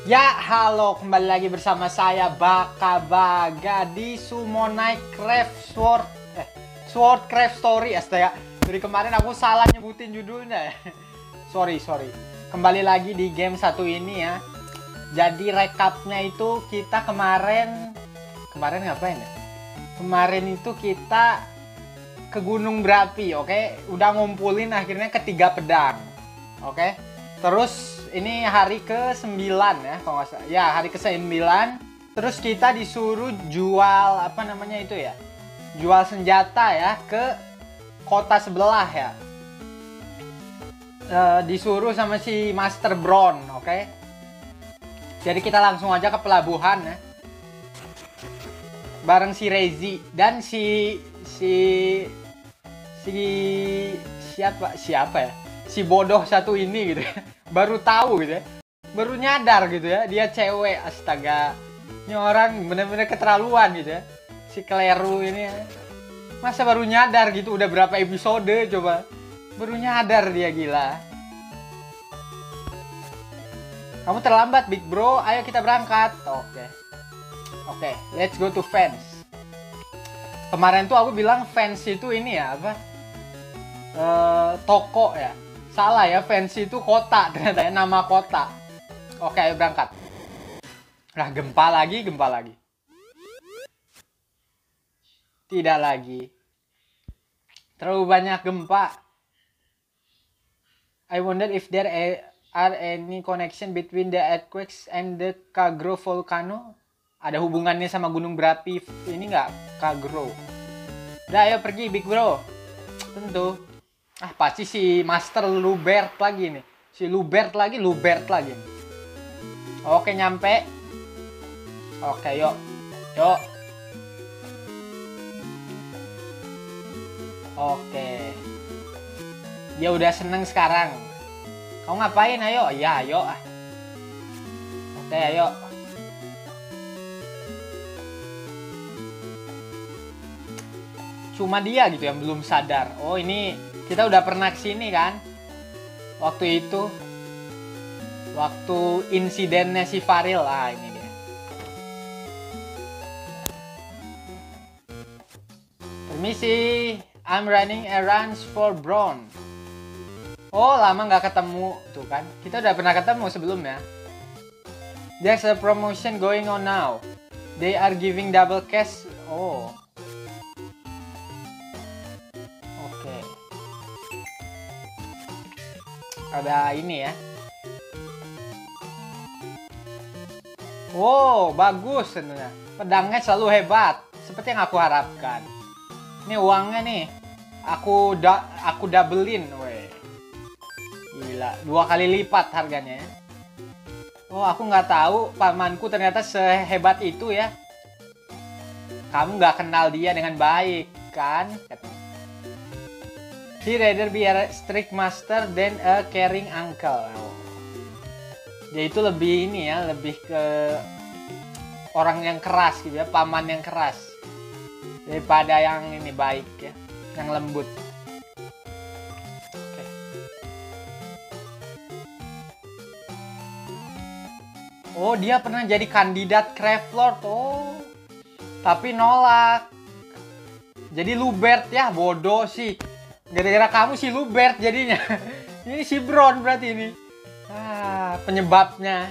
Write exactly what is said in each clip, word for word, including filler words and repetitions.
Ya, halo, kembali lagi bersama saya Baka Baga di Summonite Craft Sword eh Sword Craft Story. Astaga, dari kemarin aku salah nyebutin judulnya ya. Sorry, sorry. Kembali lagi di game satu ini ya. Jadi recapnya itu kita kemarin kemarin ngapain ya? Kemarin itu kita ke Gunung Berapi, oke? Okay? Udah ngumpulin akhirnya ketiga pedang. Oke? Okay? Terus ini hari ke sembilan ya, kalau nggak salah. Ya, hari ke sembilan. Terus kita disuruh jual apa namanya itu ya? Jual senjata ya ke kota sebelah ya. E, disuruh sama si Master Brown, oke? Okay? Jadi kita langsung aja ke pelabuhan ya. Bareng si Rezi dan si si si siapa siapa ya? Si bodoh satu ini gitu ya. Baru tahu gitu ya, baru nyadar gitu ya, dia cewek. Astaga, ini orang bener-bener keterlaluan gitu ya, si Kleru ini ya. Masa baru nyadar gitu, udah berapa episode coba, baru nyadar dia, gila. Kamu terlambat Big Bro, ayo kita berangkat. Oke, oke, let's go to fence. Kemarin tuh aku bilang fence itu ini ya, apa, uh, toko ya. Salah ya, fancy itu kota ternyata ya, nama kota. Oke, ayo berangkat. Nah, gempa lagi, gempa lagi. Tidak lagi. Terlalu banyak gempa. I wonder if there are any connection between the earthquakes and the Kagro volcano. Ada hubungannya sama gunung berapi ini nggak, Kagro? Udah, ayo pergi Big Bro. Tentu. Ah, pasti si Master Lubert lagi nih. Si Lubert lagi, Lubert lagi. Oke, nyampe. Oke, yuk. Yuk. Oke. Dia udah seneng sekarang. Kamu ngapain? Ayo. Ya, ayo. Oke, ayo. Cuma dia gitu yang belum sadar. Oh, ini kita udah pernah kesini kan, waktu itu, waktu insidennya si Faril. Ah, ini dia. Permisi, I'm running errands for Brown. Oh, lama nggak ketemu tuh kan, kita udah pernah ketemu sebelumnya. There's a promotion going on now. They are giving double cash. Oh. Ada ini ya. Wow, bagus tentunya. Pedangnya selalu hebat, seperti yang aku harapkan. Ini uangnya nih, aku da aku doublein, weh. Gila, dua kali lipat harganya ya. Oh, aku nggak tahu pamanku ternyata sehebat itu ya. Kamu nggak kenal dia dengan baik kan? Katanya. He rather be a strict master than a caring uncle. Oh. Dia itu lebih ini ya, lebih ke orang yang keras gitu ya, paman yang keras daripada yang ini baik ya, yang lembut. Okay. Oh, dia pernah jadi kandidat Craft Lord. Oh, tapi nolak. Jadi Lubert ya, bodoh sih. Gara-gara kamu si Lubert jadinya. Ini si Brown berarti ini. Ah, penyebabnya.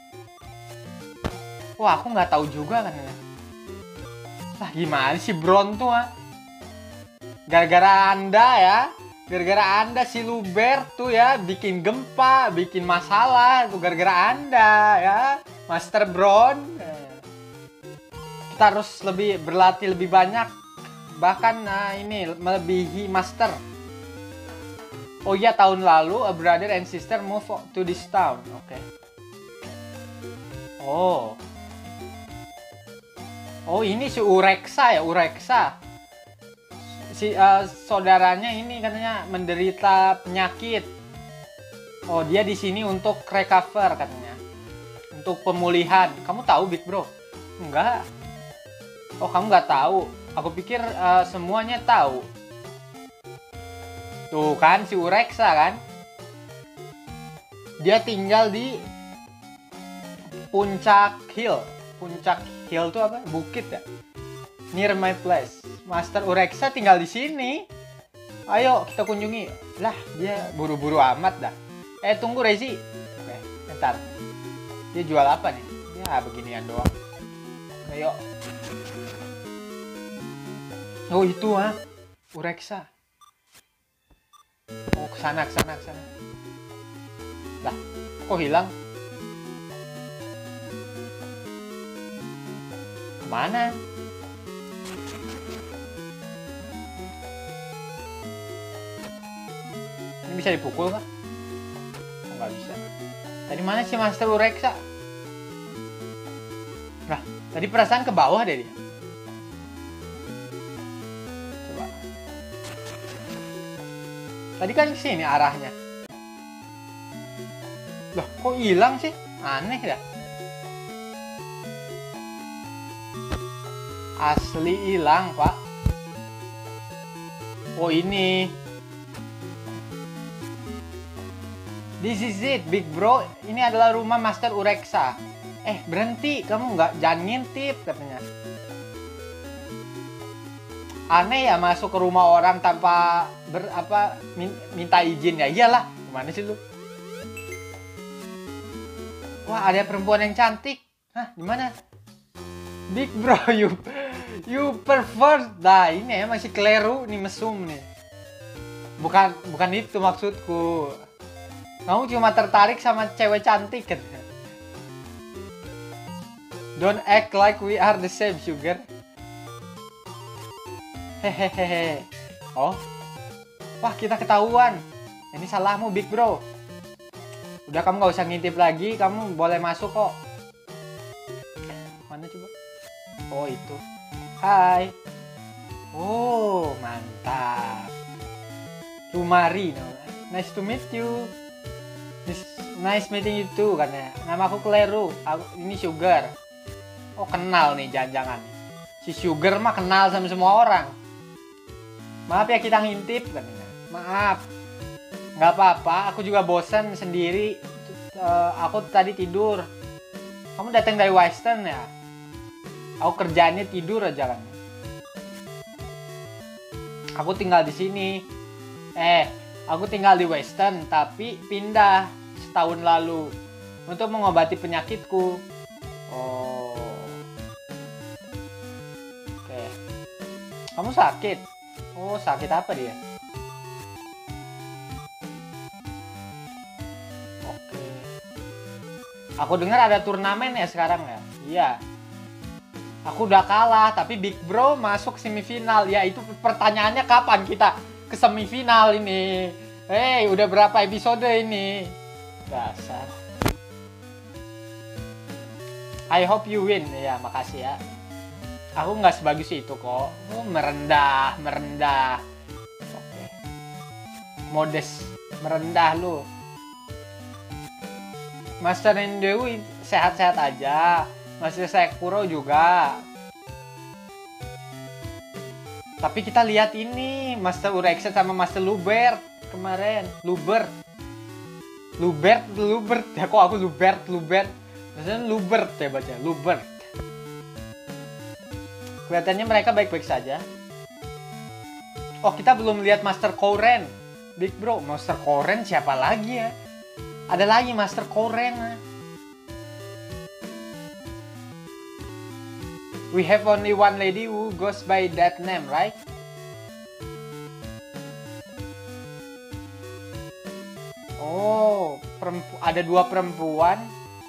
Wah, aku nggak tahu juga kan. Lah, gimana si Brown tuh ah? Gara-gara Anda ya. Gara-gara Anda si Lubert tuh ya bikin gempa, bikin masalah. Tuh gara-gara Anda ya, Master Brown. Kita harus lebih berlatih lebih banyak. Bahkan nah, ini melebihi Master. Oh iya, tahun lalu a brother and sister move to this town. Oke. Okay. Oh. Oh, ini si Ureksa ya, Ureksa. Si uh, saudaranya ini katanya menderita penyakit. Oh, dia di sini untuk recover katanya. Untuk pemulihan. Kamu tahu Big Bro? Enggak. Oh, kamu nggak tahu. Aku pikir uh, semuanya tahu. Tuh kan si Ureksa kan. Dia tinggal di Puncak Hill. Puncak Hill tuh apa? Bukit ya? Near my place. Master Urexa tinggal di sini. Ayo kita kunjungi. Lah, dia buru-buru amat dah. Eh, tunggu Rezi. Oke, bentar. Dia jual apa nih? Ya, beginian doang. Ayo. Oh, itu ah. Urexa. Oh, kesana, kesana, kesana. Lah, kok hilang? Kemana? Ini bisa dipukul kah? Oh, nggak bisa. Tadi mana sih Master Urexa? Nah, tadi perasaan ke bawah deh dia. Coba. Tadi kan ke sini arahnya. Loh, kok hilang sih? Aneh dah. Asli hilang, Pak. Oh, ini. This is it, big bro. Ini adalah rumah Master Urexa. Eh, berhenti. Kamu nggak, jangan ngintip, katanya. Aneh ya masuk ke rumah orang tanpa ber, apa, min, minta izin ya. Iyalah, gimana sih lu? Wah, ada perempuan yang cantik. Hah, gimana? Big bro, you you pervert. Nah, ini ya masih keliru nih, mesum nih. Bukan bukan itu maksudku. Kamu cuma tertarik sama cewek cantik kan? Don't act like we are the same, sugar. Hehehe. Oh. Wah, kita ketahuan. Ini salahmu, big bro. Udah, kamu gak usah ngintip lagi. Kamu boleh masuk kok. Mana coba? Oh, itu. Hai. Oh, mantap. Lumari. Nice to meet you. Nice meeting you too, kan ya. Nama aku Kleru. Aku, ini Sugar. Oh, kenal nih, jangan-jangan. Si Sugar mah kenal sama semua orang. Maaf ya kita ngintip, kan ya. Maaf. Nggak apa-apa, aku juga bosan sendiri. Uh, aku tadi tidur. Kamu datang dari Western ya? Aku kerjaannya tidur aja kan. Aku tinggal di sini. Eh, aku tinggal di Western tapi pindah setahun lalu untuk mengobati penyakitku. Oh. Oke. Kamu sakit? Oh, sakit apa dia? Oke. Aku dengar ada turnamen ya sekarang ya? Iya. Aku udah kalah, tapi Big Bro masuk semifinal. Ya, itu pertanyaannya kapan kita ke semifinal ini? Hei, udah berapa episode ini? Dasar. I hope you win. Ya, makasih ya. Aku nggak sebagus itu kok. Oh, merendah, merendah. Oke. Modest, merendah lu. Master Nendewi sehat-sehat aja. Master Sekuro juga. Tapi kita lihat ini Master Urexa sama Master Lubert kemarin. Lubert. Lubert, Lubert. Ya kok aku Lubert, Lubert. Maksudnya Lubert ya baca, Lubert. Kelihatannya mereka baik-baik saja. Oh, kita belum lihat Master Koren. Big Bro, Master Koren siapa lagi ya? Ada lagi Master Koren. We have only one lady who goes by that name, right? Oh, ada dua perempuan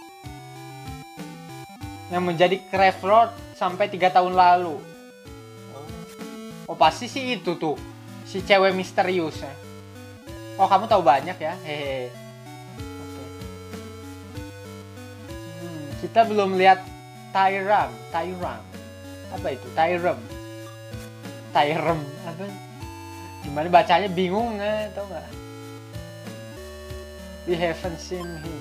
yang menjadi Craft Lord sampai tiga tahun lalu. Oh, oh pasti sih itu tuh, si cewek misterius ya. Oh, kamu tahu banyak ya? Hehe. Oke. Hmm, kita belum lihat Tyram, Tyram. Apa itu? Tyram. Tyram apa? Gimana bacanya bingung nggak? Tahu nggak? We haven't seen him.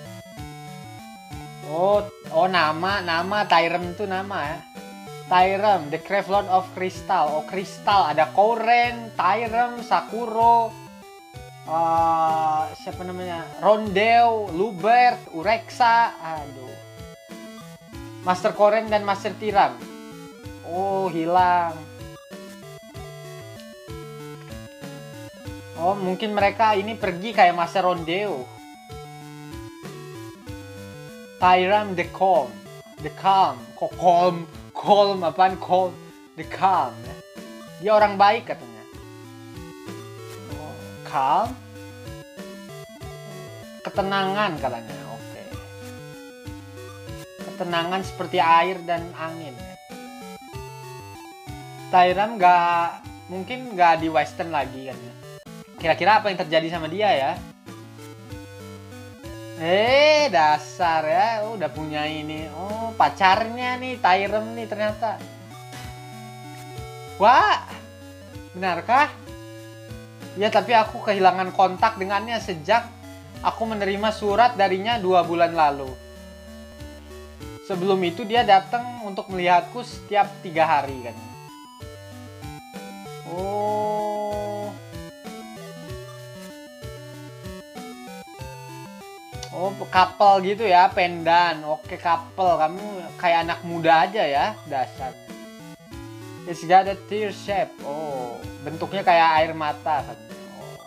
Oh, oh nama, nama Tyram itu nama ya. Tyram, the Craft Lord of Crystal. Oh, Crystal ada Koren, Tyram, Sakuro, uh, siapa namanya? Rondel, Lubert, Urexa. Aduh. Master Koren dan Master Tiram. Oh, hilang. Oh, mungkin mereka ini pergi kayak Master Rondeo. Tiram the Calm. The Calm. Kok calm? Calm apaan? Calm. The Calm. Ya. Dia orang baik katanya. Oh, calm. Ketenangan katanya. Oke. Ketenangan seperti air dan angin. Tyram nggak, mungkin nggak di Western lagi kan ya. Kira-kira apa yang terjadi sama dia ya? Eh, dasar ya, oh, udah punya ini. Oh, pacarnya nih, Tyram nih ternyata. Wah, benarkah? Ya, tapi aku kehilangan kontak dengannya sejak aku menerima surat darinya dua bulan lalu. Sebelum itu dia datang untuk melihatku setiap tiga hari kan. Oh. Oh, couple gitu ya, pendan. Oke, couple. Kamu kayak anak muda aja ya, dasar. It's got a tear shape. Oh, bentuknya kayak air mata kan. Oh.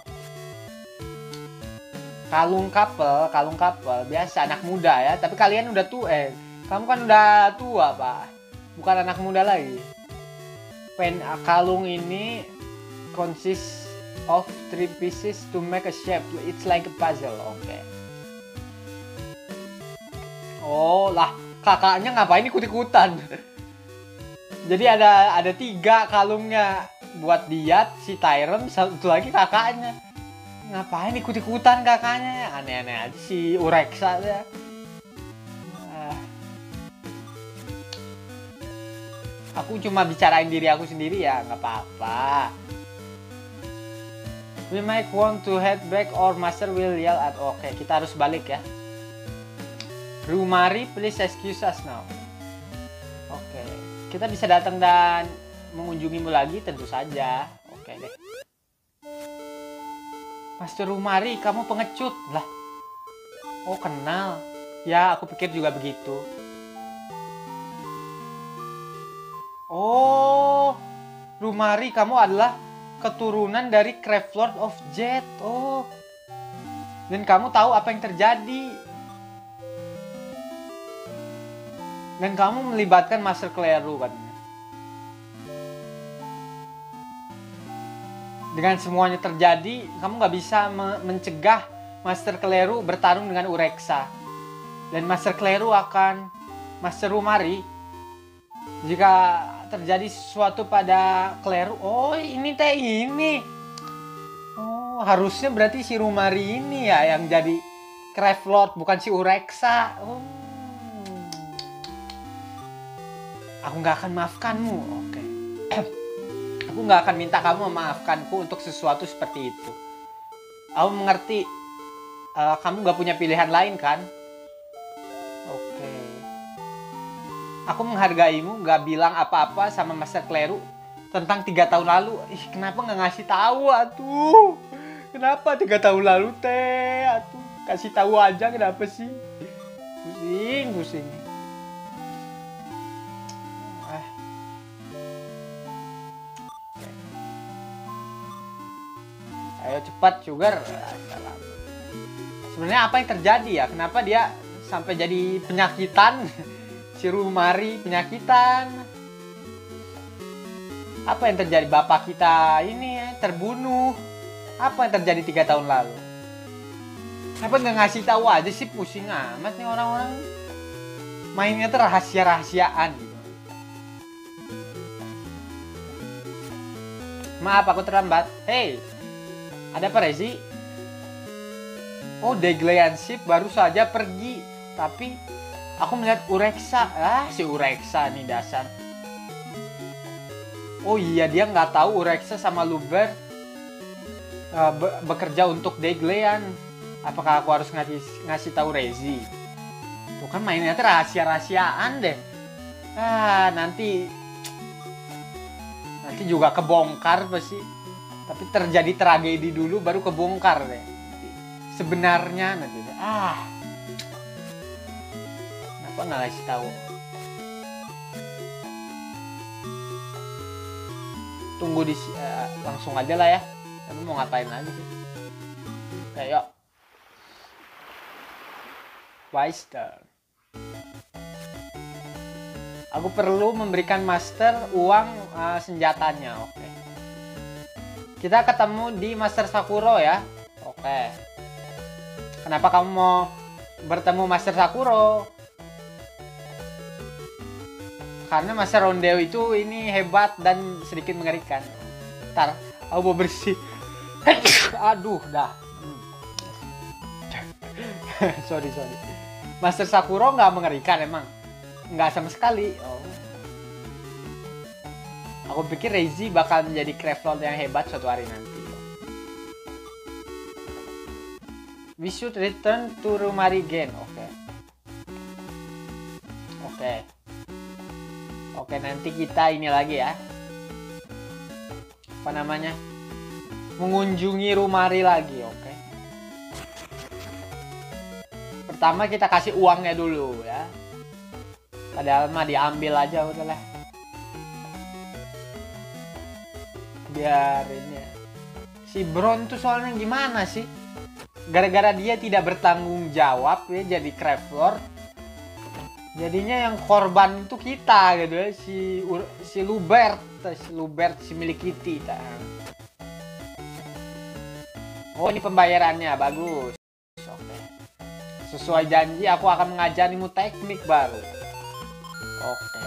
Kalung couple, kalung couple. Biasa anak muda ya, tapi kalian udah tua. Eh, kamu kan udah tua, Pak. Bukan anak muda lagi. Pen kalung ini consists of three pieces to make a shape. It's like a puzzle. Oke. Okay. Oh lah, kakaknya ngapain ikut-ikutan? Jadi ada ada tiga kalungnya buat dia, si Tyram, satu lagi kakaknya. Ngapain ikut-ikutan kakaknya? Aneh-aneh aja si Urexa ya. Nah. Aku cuma bicarain diri aku sendiri ya, nggak apa-apa. We might want to head back or Master will yell at. Oke, okay, kita harus balik ya. Rumari, please excuse us now. Oke, okay. Kita bisa datang dan mengunjungimu lagi tentu saja. Oke okay deh. Master Rumari, kamu pengecut lah. Oh, kenal. Ya, aku pikir juga begitu. Oh, Rumari, kamu adalah keturunan dari Craft Lord of Jet. Oh. Dan kamu tahu apa yang terjadi. Dan kamu melibatkan Master Kleru kan. Dengan semuanya terjadi, kamu nggak bisa me mencegah Master Kleru bertarung dengan Urexa. Dan Master Kleru akan Master Rumari. Jika terjadi sesuatu pada Kleru, oh ini teh ini. Oh, harusnya berarti si Rumari ini ya yang jadi Craft Lord, bukan si Urexa. Oh. Aku nggak akan maafkanmu, oke. Okay. Aku nggak akan minta kamu memaafkanku untuk sesuatu seperti itu. Aku mengerti, uh, kamu nggak punya pilihan lain kan? Oke. Okay. Aku menghargaimu, nggak bilang apa-apa sama Master Kleru tentang tiga tahun lalu. Ih, kenapa nggak ngasih tahu, atuh? Kenapa tiga tahun lalu teh, atuh? Kasih tahu aja, kenapa sih? Pusing, pusing. Ayo cepat, Sugar. Sebenarnya apa yang terjadi ya? Kenapa dia sampai jadi penyakitan? Si Rumari penyakitan. Apa yang terjadi? Bapak kita ini terbunuh. Apa yang terjadi tiga tahun lalu? Kenapa nggak ngasih tahu aja sih? Pusing amat nih orang-orang. Mainnya tuh rahasia-rahasiaan gitu. Maaf, aku terlambat. Hey, ada apa Rezi? Oh, Deglean Ship baru saja pergi. Tapi aku melihat Urexa. Ah, si Urexa nih dasar. Oh iya, dia nggak tahu Urexa sama Luber uh, be bekerja untuk Deglean. Apakah aku harus ngasih, ngasih tahu Rezi? Tuh kan mainnya tuh rahasia-rahasiaan deh. Ah, nanti nanti juga kebongkar pasti. Tapi terjadi tragedi dulu baru kebongkar deh. Sebenarnya nanti deh. Ah. Kenapa nggak ngasih tahu? tunggu di uh, langsung aja lah ya. Kamu mau ngapain lagi sih? Oke, yuk. Weister. Aku perlu memberikan master uang uh, senjatanya. Oke. Kita ketemu di Master Sakuro ya. Oke. Kenapa kamu mau bertemu Master Sakuro? Karena Master Rondeo itu ini hebat dan sedikit mengerikan. Ntar, aku mau bersih. Aduh, dah. sorry, sorry. Master Sakuro nggak mengerikan emang? Nggak sama sekali. Oh. Aku pikir Reizi bakal menjadi Craftlord yang hebat suatu hari nanti. We should return to Rumari again. Oke. Okay. Oke. Okay. Oke, okay, nanti kita ini lagi ya. Apa namanya? Mengunjungi Rumari lagi, oke. Okay. Pertama kita kasih uangnya dulu ya. Padahal mah diambil aja udahlah. Biar ini. Si Bron tuh soalnya gimana sih? Gara-gara dia tidak bertanggung jawab ya jadi Craftlord. Jadinya yang korban itu kita gitu ya, si si Lubert, si Lubert si milik Kitty. Oh, ini pembayarannya bagus. Oke. Sesuai janji aku akan mengajarimu teknik baru. Oke.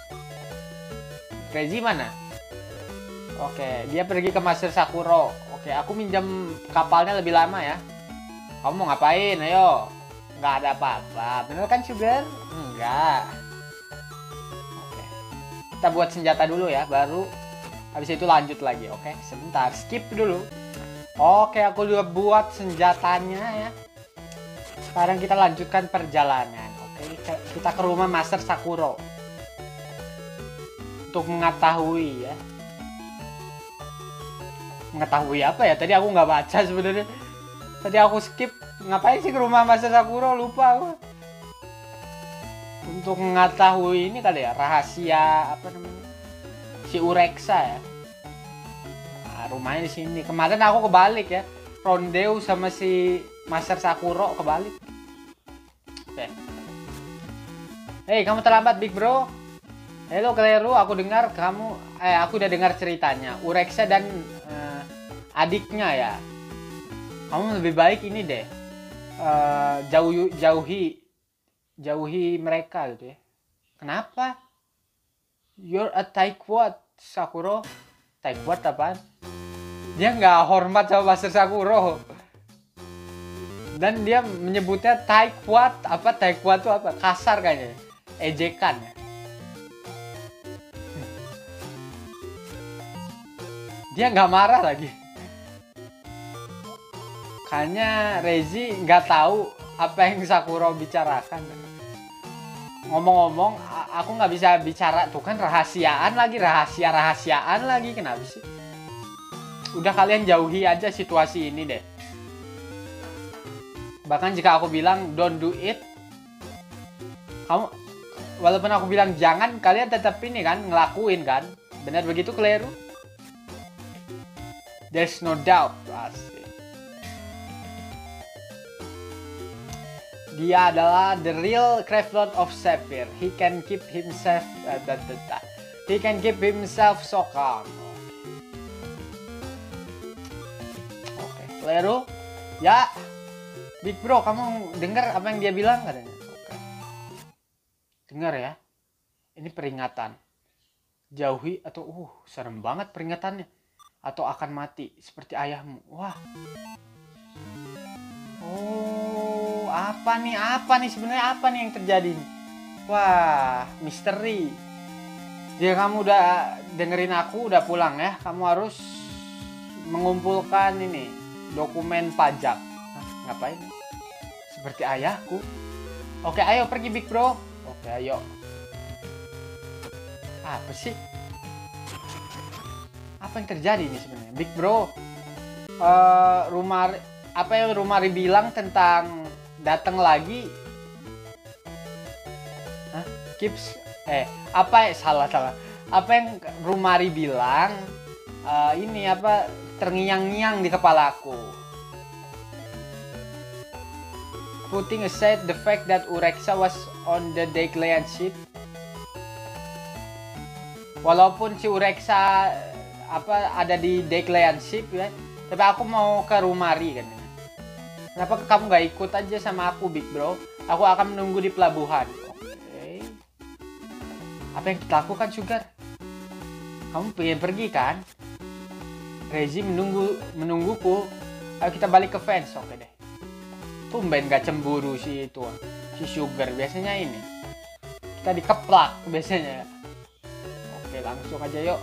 Reizi mana? Oke, dia pergi ke Master Sakuro. Oke, aku minjam kapalnya lebih lama ya. Kamu mau ngapain? Ayo. Nggak ada apa-apa. Bener kan, Sugar? Enggak. Oke. Kita buat senjata dulu ya, baru habis itu lanjut lagi. Oke, sebentar. Skip dulu. Oke, aku udah buat senjatanya ya. Sekarang kita lanjutkan perjalanan. Oke, kita ke rumah Master Sakuro. Untuk mengetahui ya. Mengetahui apa ya? Tadi aku nggak baca sebenarnya. Tadi aku skip. Ngapain sih ke rumah Master Sakuro? Lupa aku. Untuk mengetahui ini kali ya, rahasia apa namanya? Si Urexa ya. Nah, rumahnya di sini. Kemarin aku kebalik ya. Rondeo sama si Master Sakuro kebalik. Oke. Hei, kamu terlambat, Big Bro. Halo, Kleru, aku dengar kamu eh aku udah dengar ceritanya. Urexa dan uh, adiknya ya. Kamu lebih baik ini deh. Uh, jauh jauhi jauhi mereka gitu ya. Kenapa? You're a tightwad, Sakuro. Tightwad apaan? Dia nggak hormat sama Master Sakuro. Dan dia menyebutnya tightwad. Apa tightwad itu apa? Kasar kayaknya. Ejekan ya. Dia nggak marah lagi. Kayaknya Reizi nggak tahu apa yang Sakuro bicarakan. Ngomong-ngomong, aku nggak bisa bicara tuh kan rahasiaan lagi, rahasia-rahasiaan lagi. Kenapa sih? Udah kalian jauhi aja situasi ini deh. Bahkan jika aku bilang don't do it, kamu walaupun aku bilang jangan, kalian tetap ini kan ngelakuin kan? Benar begitu, Kleru? There's no doubt. Asik. Dia adalah the real Craftlord of Sapphire. He can keep himself uh, da, da, da. He can keep himself so calm. Oke, okay. Kleru. Ya. Big Bro, kamu dengar apa yang dia bilang katanya? Oke. Okay. Dengar ya. Ini peringatan. Jauhi atau uh, serem banget peringatannya. Atau akan mati seperti ayahmu. Wah. Oh, apa nih? Apa nih sebenarnya apa nih yang terjadi? Wah, misteri. Jika kamu udah dengerin aku, udah pulang ya, kamu harus mengumpulkan ini dokumen pajak. Hah, ngapain? Seperti ayahku. Oke, ayo pergi Big Bro. Oke, ayo. Apa sih? Apa yang terjadi nih sebenarnya? Big Bro, uh, rumah apa yang Rumari bilang tentang datang lagi? Hah? Keeps eh apa ya salah salah? Apa yang Rumari bilang uh, ini apa terngiang-ngiang di kepalaku. Putting aside the fact that Urexa was on the Daiklean ship, walaupun si Urexa apa ada di Daiklean ship ya, tapi aku mau ke Rumari kan. Kenapa kamu nggak ikut aja sama aku, Big Bro? Aku akan menunggu di pelabuhan. Oke. Okay. Apa yang kita lakukan, Sugar? Kamu pengen pergi kan? Rezi menunggu menungguku. Ayo kita balik ke fans. Oke deh. Tumben gak cemburu si itu, si Sugar. Biasanya ini kita dikeplak biasanya. Oke, langsung aja yuk.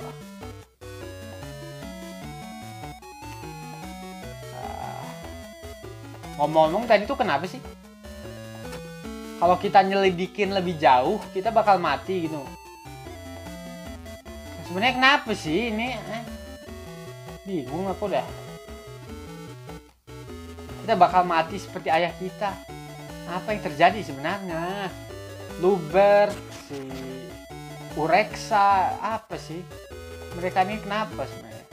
Ngomong-ngomong tadi tuh kenapa sih? Kalau kita nyelidikin lebih jauh, kita bakal mati gitu. Sebenarnya kenapa sih ini? Eh? Bingung aku dah. Kita bakal mati seperti ayah kita. Apa yang terjadi sebenarnya? Lubert, si Urexa, apa sih? Mereka ini kenapa sebenarnya?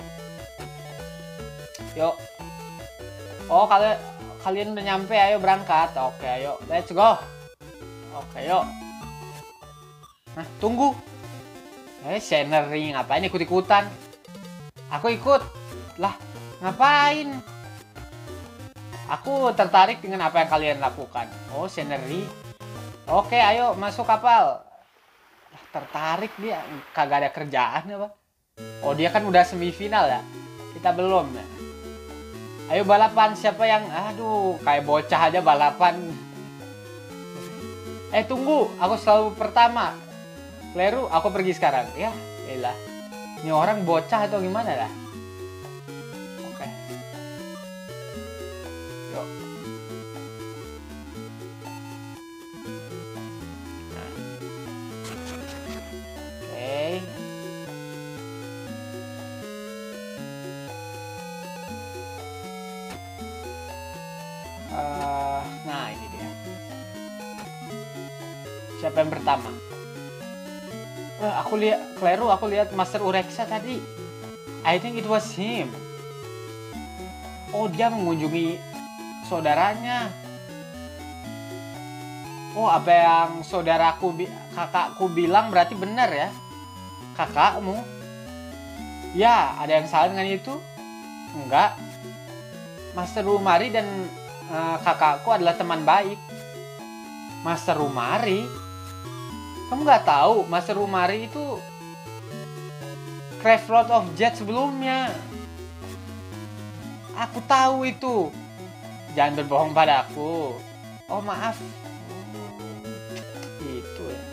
Yuk. Oh, kalian kalian udah nyampe, ayo berangkat. Oke, ayo, let's go. Oke, yuk. Nah, tunggu. Eh, scenery ngapain ikut-ikutan? Aku ikut. Lah, ngapain? Aku tertarik dengan apa yang kalian lakukan. Oh, scenery. Oke, ayo masuk kapal. Lah, tertarik dia. Kagak ada kerjaan apa? Oh, dia kan udah semifinal ya. Kita belum ya. Ayo balapan, siapa yang aduh kayak bocah aja balapan. Eh tunggu, aku selalu pertama. Kleru, aku pergi sekarang. Ya, elah. Ini orang bocah atau gimana lah? Oke. Yuk. Nah. Oke. Uh, nah ini dia. Siapa yang pertama? Uh, aku lihat Kleru, aku lihat Master Urexa tadi. I think it was him. Oh, dia mengunjungi saudaranya. Oh, apa yang saudaraku kakakku bilang berarti benar ya? Kakakmu? Ya, ada yang salah dengan itu? Enggak. Master Rumari dan uh, kakakku adalah teman baik. Master Rumari? Kamu nggak tahu Master Rumari itu Craft Lord of Jet sebelumnya. Aku tahu itu. Jangan berbohong padaku. Oh maaf. Itu ya.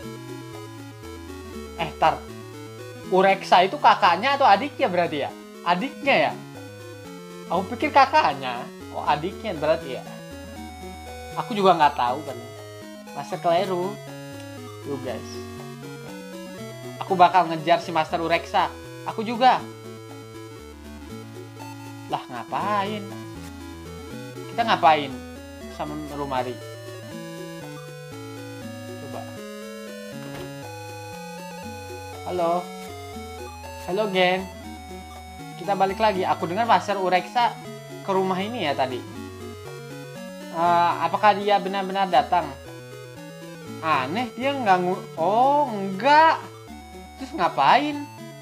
Eh tar. Urexa itu kakaknya atau adiknya berarti ya? Adiknya ya? Aku pikir kakaknya. Oh adiknya berarti ya. Aku juga nggak tahu kan. Master Kleru. Yuk guys. Aku bakal ngejar si Master Urexa. Aku juga. Lah ngapain? Kita ngapain sama Rumari? Coba. Halo. Halo geng. Kita balik lagi. Aku dengar Master Urexa ke rumah ini ya tadi. Uh, apakah dia benar-benar datang? Aneh, dia nggak ngu... Oh, enggak. Terus ngapain?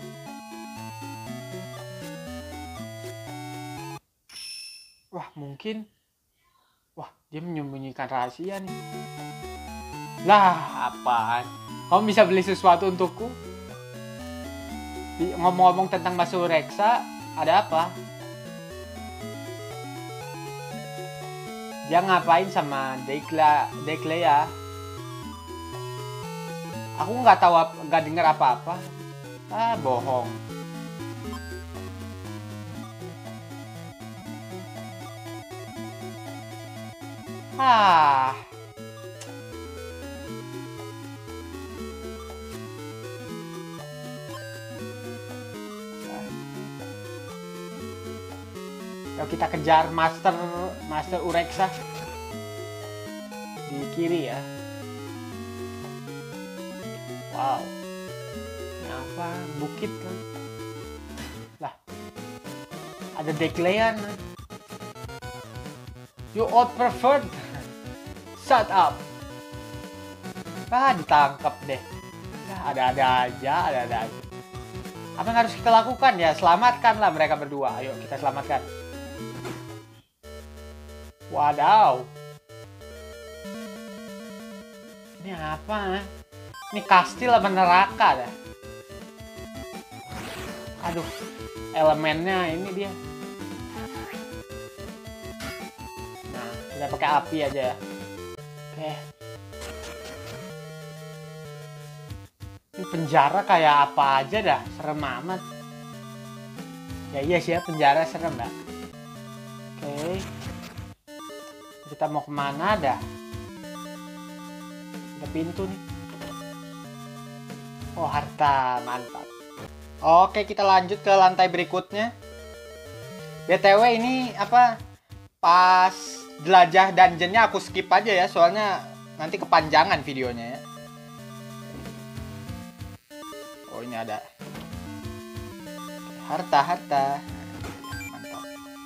Wah, mungkin... Wah, dia menyembunyikan rahasia nih. Lah, apaan? Kamu bisa beli sesuatu untukku? Ngomong-ngomong tentang Master Urexa, ada apa? Dia ngapain sama Dekla, Deklea? Aku nggak tahu, nggak dengar apa-apa. Ah, bohong. Ah. Yuk kita kejar Master Master Urexa di kiri ya. Wow. Ini apa? Bukit kan? Lah, Ada Deklean. You all preferred. Shut up. Ah, ditangkap deh. Ya, ada-ada aja, ada-ada aja. Apa yang harus kita lakukan ya? Selamatkanlah mereka berdua. Ayo kita selamatkan. Wadaw. Ini apa? Ini kastil apa neraka dah? Aduh, elemennya ini dia. Nah, kita pakai api aja ya. Oke. Ini penjara kayak apa aja dah, serem amat. Ya iya sih ya, penjara serem dah. Oke. Kita mau kemana dah? Ada pintu nih. Oh, harta, mantap. Oke, kita lanjut ke lantai berikutnya. B T W ini apa? Pas jelajah dungeonnya aku skip aja ya, soalnya nanti kepanjangan videonya ya. Oh, ini ada harta, harta. Mantap.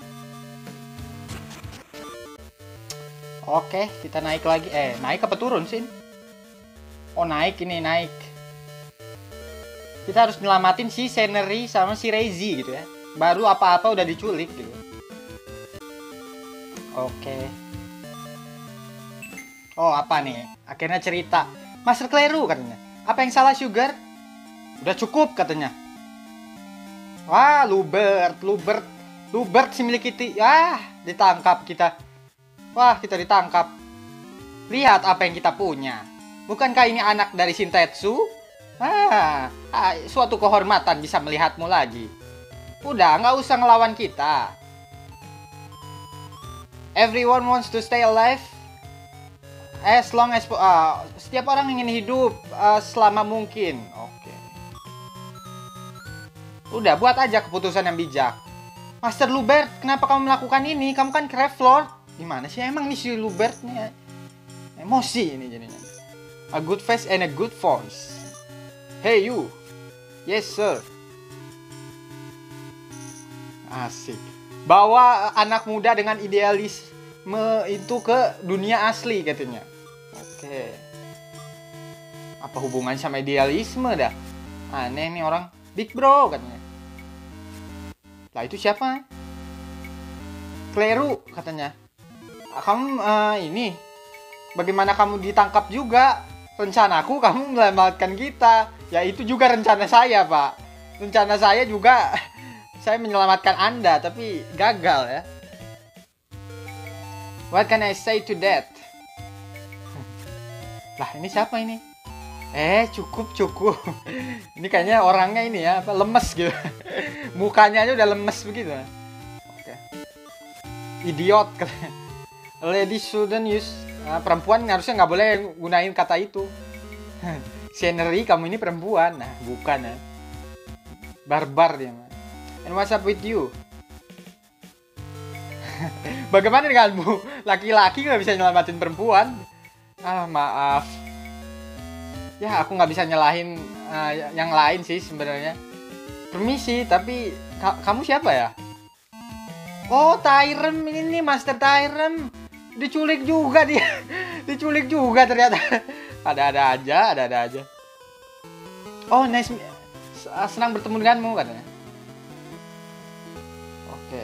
Oke, kita naik lagi. Eh, naik apa turun sih? Oh, naik ini, naik. Kita harus nyelamatin si Scenery sama si Reizi gitu ya. Baru apa-apa udah diculik gitu. Oke. Oh, apa nih? Akhirnya cerita. Master Kleru katanya. Apa yang salah, Sugar? Udah cukup katanya. Wah, Lubert, Lubert, Lubert si milik kita. Ah, ditangkap kita. Wah, kita ditangkap. Lihat apa yang kita punya. Bukankah ini anak dari Shintetsu? Ah, ah, suatu kehormatan bisa melihatmu lagi. Udah, nggak usah ngelawan kita. Everyone wants to stay alive as long as uh, setiap orang ingin hidup uh, selama mungkin. Oke. Udah, buat aja keputusan yang bijak. Master Lubert, kenapa kamu melakukan ini? Kamu kan Craft Lord. Gimana sih emang nih si Lubert nih? Emosi ini jadinya. A good face and a good voice. Hey you. Yes sir. Asik. Bawa anak muda dengan idealisme itu ke dunia asli katanya. Oke. Apa hubungan sama idealisme dah? Aneh nih orang. Big bro katanya. Lah itu siapa? Kleru katanya. Kamu uh, ini. Bagaimana kamu ditangkap juga? Rencanaku kamu menyelamatkan kita. Ya itu juga rencana saya, Pak. Rencana saya juga saya menyelamatkan Anda, tapi gagal ya. What can I say to that? Lah, ini siapa ini? Eh, cukup, cukup. Ini kayaknya orangnya ini ya, apa, lemes gitu. Mukanya aja udah lemes begitu. Oke. Idiot katanya. Ladies shouldn't use. Nah, perempuan harusnya nggak boleh gunain kata itu. Scenery, kamu ini perempuan. Nah, bukan ya. Barbar dia. And what's up with you? Bagaimana denganmu? Laki-laki nggak bisa nyelamatin perempuan. Ah, maaf. Ya, aku nggak bisa nyalahin uh, yang lain sih sebenarnya. Permisi, tapi ka kamu siapa ya? Oh, Tyrem ini, Master Tyrem. Diculik juga dia. Diculik juga ternyata. Ada-ada aja, ada-ada aja. Oh, nice. Senang bertemu denganmu katanya. Oke.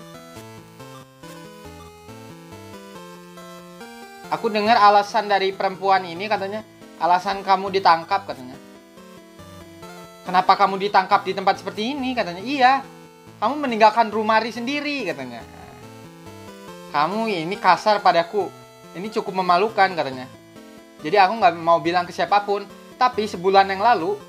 Aku dengar alasan dari perempuan ini katanya. Alasan kamu ditangkap katanya. Kenapa kamu ditangkap di tempat seperti ini katanya? Iya. Kamu meninggalkan Rumari sendiri katanya. Kamu ini kasar padaku. Ini cukup memalukan katanya. Jadi aku nggak mau bilang ke siapapun. Tapi sebulan yang lalu,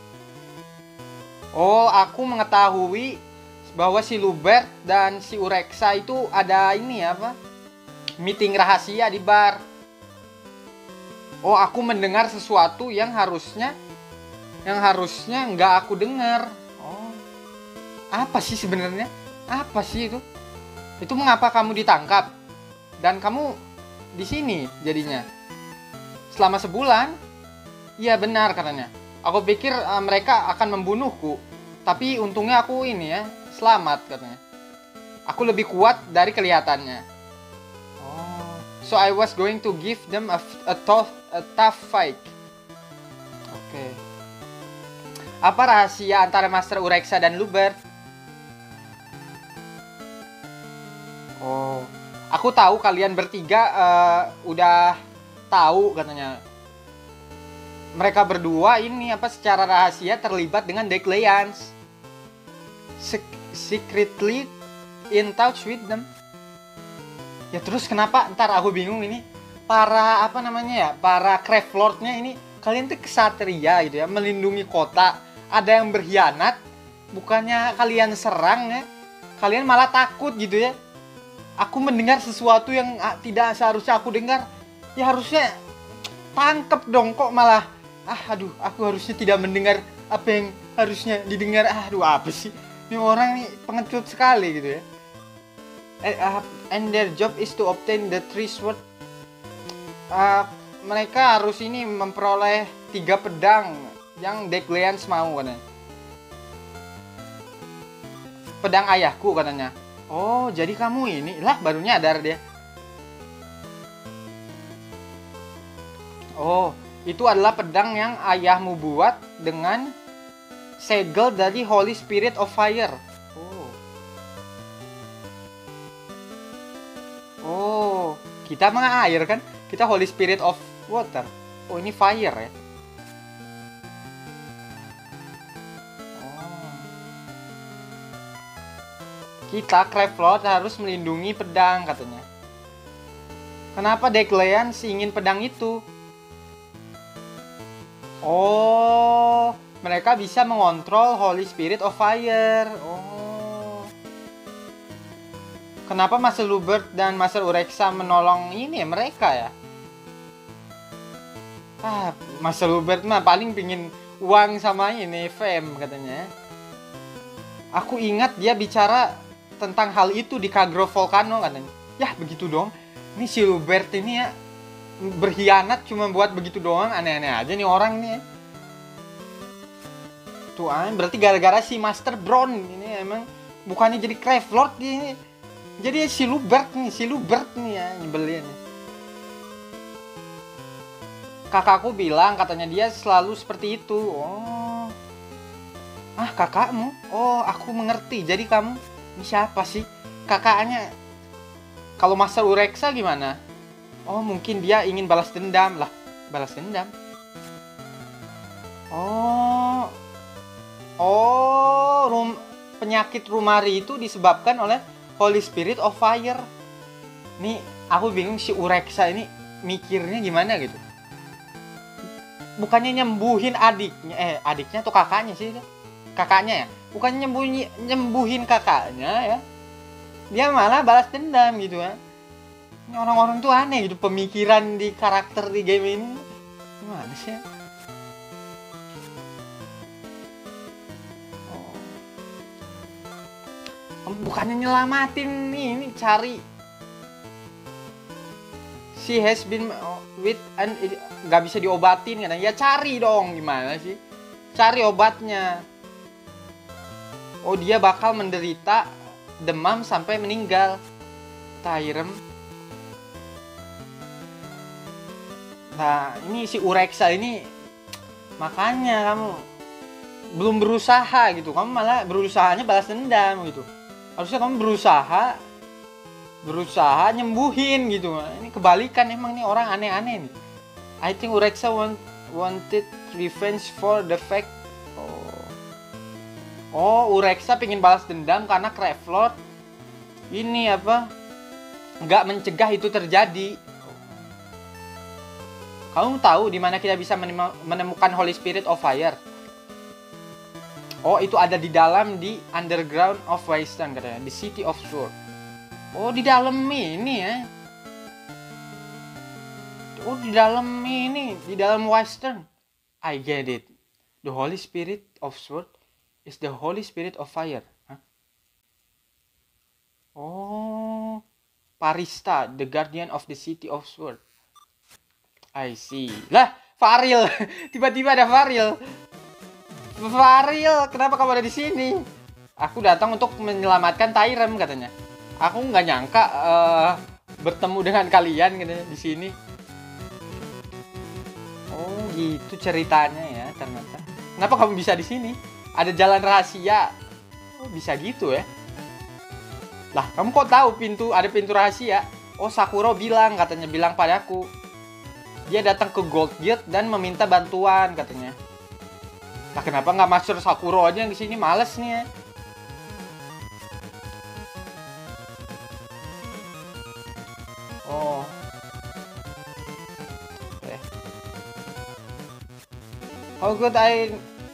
oh, aku mengetahui bahwa si Lubert dan si Urexa itu ada ini apa? Meeting rahasia di bar. Oh, aku mendengar sesuatu yang harusnya yang harusnya nggak aku dengar. Oh, apa sih sebenarnya? Apa sih itu? Itu mengapa kamu ditangkap? Dan kamu di sini jadinya selama sebulan? Iya benar katanya. Aku pikir uh, mereka akan membunuhku, tapi untungnya aku ini ya selamat katanya. Aku lebih kuat dari kelihatannya. Oh, so I was going to give them a, a, tough, a tough fight. Oke. Okay. Apa rahasia antara Master Urexa dan Lubert? Oh, aku tahu kalian bertiga uh, udah tahu katanya. Mereka berdua ini apa secara rahasia terlibat dengan Deadlands. Sek secretly in touch with them. Ya terus kenapa? Ntar aku bingung ini. Para apa namanya ya? Para Craft Lord-nya ini kalian tuh kesatria gitu ya, melindungi kota. Ada yang berkhianat, bukannya kalian serang ya. Kalian malah takut gitu ya. Aku mendengar sesuatu yang tidak seharusnya aku dengar. Ya harusnya tangkep dong, kok malah ah aduh, aku harusnya tidak mendengar apa yang harusnya didengar. Ah, aduh, apa sih? Ini orang nih pengecut sekali gitu ya. And their job is to obtain the three sword. Uh, mereka harus ini memperoleh tiga pedang yang Deadlands mau katanya. Pedang ayahku katanya. Oh, jadi kamu ini lah baru nyadar dia. Oh, itu adalah pedang yang ayahmu buat dengan segel dari Holy Spirit of Fire. Oh. Oh, kita mah air kan? Kita Holy Spirit of Water. Oh, ini fire ya. Oh. Kita Craft Lord harus melindungi pedang katanya. Kenapa Deadlands ingin pedang itu? Oh, mereka bisa mengontrol Holy Spirit of Fire. Oh. Kenapa Master Lubert dan Master Urexa menolong ini ya, mereka ya? Ah, Master Lubert mah paling pingin uang sama ini, fame katanya. Aku ingat dia bicara tentang hal itu di Kagro Volcano katanya. Ya, begitu dong. Ini si Lubert ini ya berkhianat cuma buat begitu doang, aneh-aneh aja nih orang nih. Tuh, berarti gara-gara si Master Brown ini emang bukannya jadi Craft Lord ini. Jadi si Lubert nih, si Lubert nih ya nyebelin. Kakakku bilang katanya dia selalu seperti itu. Oh. Ah, kakakmu? Oh, aku mengerti. Jadi kamu ini siapa sih? Kakaknya. Kalau Master Urexa gimana? Oh, mungkin dia ingin balas dendam lah. Balas dendam. Oh. Oh, rum penyakit Rumari itu disebabkan oleh Holy Spirit of Fire. Nih, aku bingung si Urexa ini mikirnya gimana gitu. Bukannya nyembuhin adiknya, eh adiknya atau kakaknya sih? Kakaknya ya? Bukannya nyembuhin, nyembuhin kakaknya ya. Dia malah balas dendam gitu ya. Ini orang-orang tuh aneh gitu pemikiran di karakter di game ini. Gimana sih ya? Oh. Bukannya nyelamatin nih, ini cari. She has been with and nggak bisa diobatin kan? Ya cari dong, gimana sih? Cari obatnya. Oh, dia bakal menderita demam sampai meninggal. Tyrem. Nah, ini si Urexa ini makanya kamu belum berusaha gitu. Kamu malah berusahanya balas dendam gitu. Harusnya kamu berusaha berusaha nyembuhin gitu. Ini kebalikan, emang nih orang aneh-aneh nih. I think Urexa want, wanted revenge for the fact. Oh, oh Urexa pengen balas dendam karena Craft Lord ini apa nggak mencegah itu terjadi. Kamu tahu di mana kita bisa menemukan Holy Spirit of Fire? Oh, itu ada di dalam di Underground of Wasteland katanya, di City of Sword. Oh, di dalam ini ya. Oh, di dalam ini, di dalam Wasteland. I get it. The Holy Spirit of Sword is the Holy Spirit of Fire. Huh? Oh, Parista, the Guardian of the City of Sword. I see. Lah, Faril. Tiba-tiba ada Faril. Faril, kenapa kamu ada di sini? Aku datang untuk menyelamatkan Tyrem katanya. Aku nggak nyangka uh, bertemu dengan kalian gitu di sini. Oh, gitu ceritanya ya ternyata. Kenapa kamu bisa di sini? Ada jalan rahasia. Oh, bisa gitu ya. Lah, kamu kok tahu pintu ada pintu rahasia? Oh, Sakura bilang, katanya bilang padaku. Dia datang ke Gold Guild dan meminta bantuan katanya. Nah, kenapa nggak Master Sakura aja yang di sini? Males nih ya. Oh. Okay. How could I...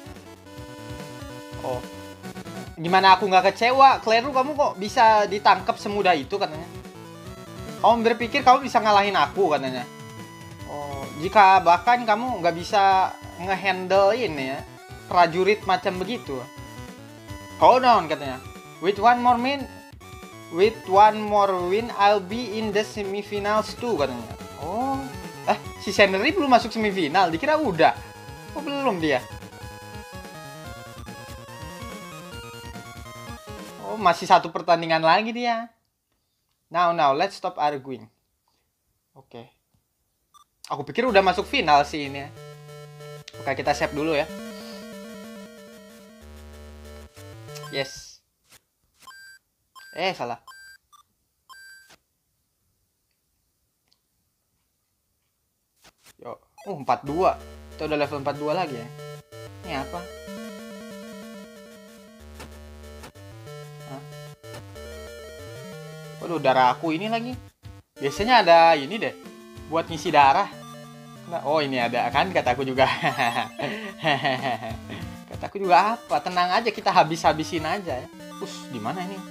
Oh. Gimana aku nggak kecewa? Kleru, kamu kok bisa ditangkap semudah itu katanya? Kamu berpikir kamu bisa ngalahin aku katanya? Oh, jika bahkan kamu nggak bisa ngehandle ini ya, prajurit macam begitu. Hold on katanya. With one more min, with one more win, I'll be in the semifinals too katanya. Oh, eh si Scenery belum masuk semifinal, dikira udah. Oh belum dia. Oh masih satu pertandingan lagi dia. Now now let's stop arguing. Oke. Okay. Aku pikir udah masuk final sih ini. Oke, kita save dulu ya. Yes. Eh, salah. Yo, uh empat puluh dua. Kita udah level empat puluh dua lagi ya. Ini apa? Hah? Waduh, darah aku ini lagi. Biasanya ada ini deh, buat ngisi darah. Oh, ini ada kan, kataku juga. Kataku juga apa? Tenang aja, kita habis-habisin aja ya. Us, di mana ini?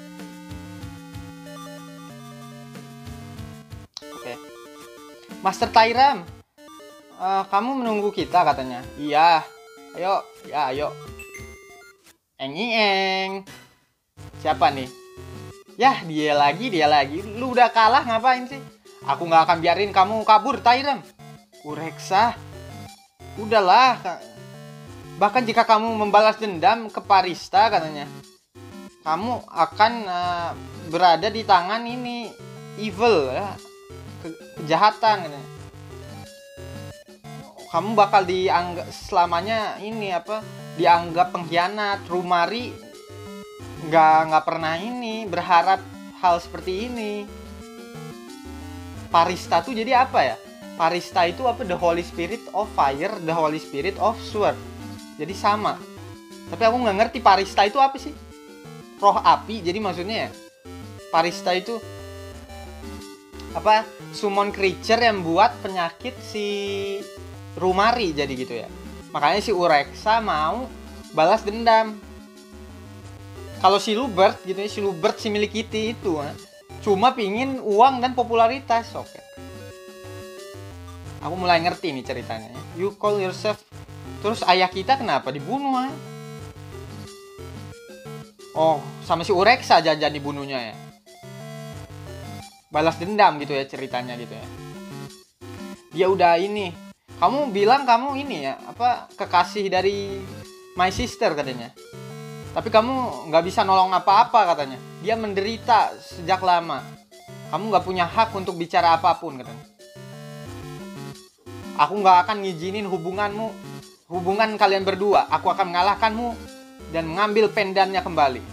Oke. Master Tyram, uh, kamu menunggu kita katanya. Iya. Ayo, ya ayo. Eng eng. Siapa nih? Yah, dia lagi, dia lagi. Lu udah kalah ngapain sih? Aku nggak akan biarin kamu kabur, Tyram. Ureksa. Udahlah. Bahkan jika kamu membalas dendam ke Parista katanya, kamu akan uh, berada di tangan ini evil ya. Ke kejahatan katanya. Kamu bakal dianggap selamanya ini apa? Dianggap pengkhianat. Rumari nggak nggak pernah ini berharap hal seperti ini. Parista tuh jadi apa ya? Parista itu apa? The Holy Spirit of Fire, the Holy Spirit of Sword. Jadi sama. Tapi aku nggak ngerti Parista itu apa sih? Roh api. Jadi maksudnya ya, Parista itu apa? Summon creature yang buat penyakit si Rumari jadi gitu ya. Makanya si Ureksa mau balas dendam. Kalau si Lubert gitu ya, si Lubert si milik Kitty itu cuma pingin uang dan popularitas. Oke. Aku mulai ngerti nih ceritanya. You call yourself. Terus ayah kita kenapa dibunuh? Ha? Oh, sama si Ureksa jangan dibunuhnya ya. Balas dendam gitu ya ceritanya gitu ya. Dia udah ini. Kamu bilang kamu ini ya, apa kekasih dari my sister katanya. Tapi kamu nggak bisa nolong apa-apa katanya. Dia menderita sejak lama. Kamu nggak punya hak untuk bicara apapun katanya. Aku nggak akan ngizinin hubunganmu, hubungan kalian berdua. Aku akan mengalahkanmu dan mengambil pendannya kembali.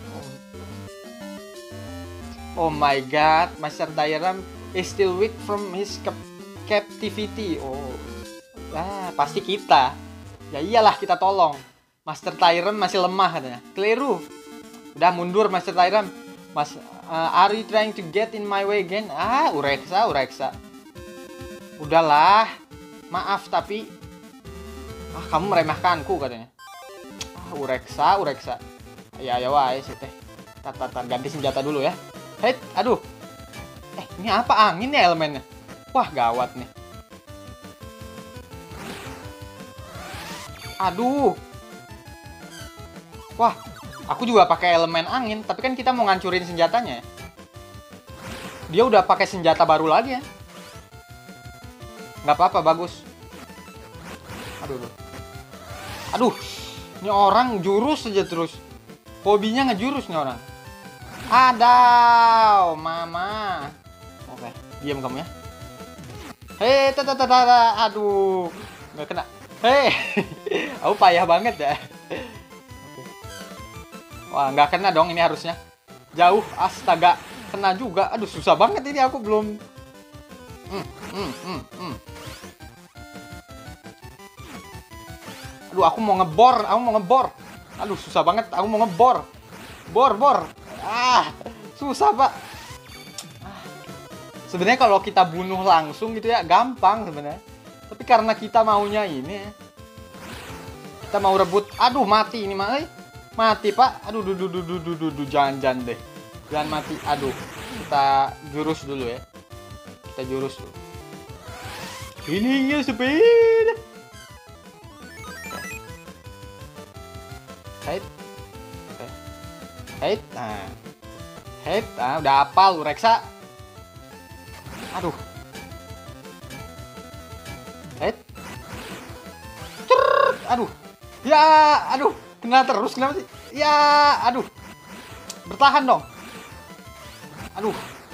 Oh my god, Master Tyram is still weak from his cap captivity. Oh, ah, pasti kita. Ya iyalah kita tolong. Master Tyram masih lemah katanya. Kleru, udah mundur Master Tyram. Mas, uh, are you trying to get in my way again? Ah, Ureksa, Ureksa. Udahlah. Maaf tapi ah kamu meremehkanku katanya. Ah, Ureksa, Ureksa. Ya ya wae sih teh. Tat, tat, tat, ganti senjata dulu ya. Hei, aduh. Eh, ini apa angin ya elemennya? Wah, gawat nih. Aduh. Wah, aku juga pakai elemen angin, tapi kan kita mau ngancurin senjatanya ya. Dia udah pakai senjata baru lagi ya. Nggak apa-apa, bagus. Aduh, aduh. Aduh, ini orang jurus aja terus. Hobinya ngejurus nih orang. Adaw, mama. Oke, diam kamu ya. Hei, tata tata, aduh, nggak kena. Hei, aku payah banget ya. Wah, nggak kena dong ini harusnya. Jauh, astaga, kena juga. Aduh, susah banget ini aku belum. Hmm, hmm, hmm, hmm. Aduh, aku mau ngebor, aku mau ngebor. Aduh, susah banget, aku mau ngebor. Bor, bor. Ah, susah, Pak. Ah. Sebenarnya kalau kita bunuh langsung gitu ya, gampang sebenarnya. Tapi karena kita maunya ini ya. Kita mau rebut. Aduh, mati ini, mah. Mati, Pak. Aduh, duh, duh, duh, duh, duh, duh, jangan, jangan deh. Jangan mati. Aduh, kita jurus dulu ya. Kita jurus dulu. Ininya speed. Hate. Oke. Hate. Nah. Hate. Ah, udah hafal lu, Reksa. Aduh. Hate. Cerrrr. Aduh. Ya, aduh. Kena terus kenapa sih? Ya, aduh. Bertahan dong. Aduh.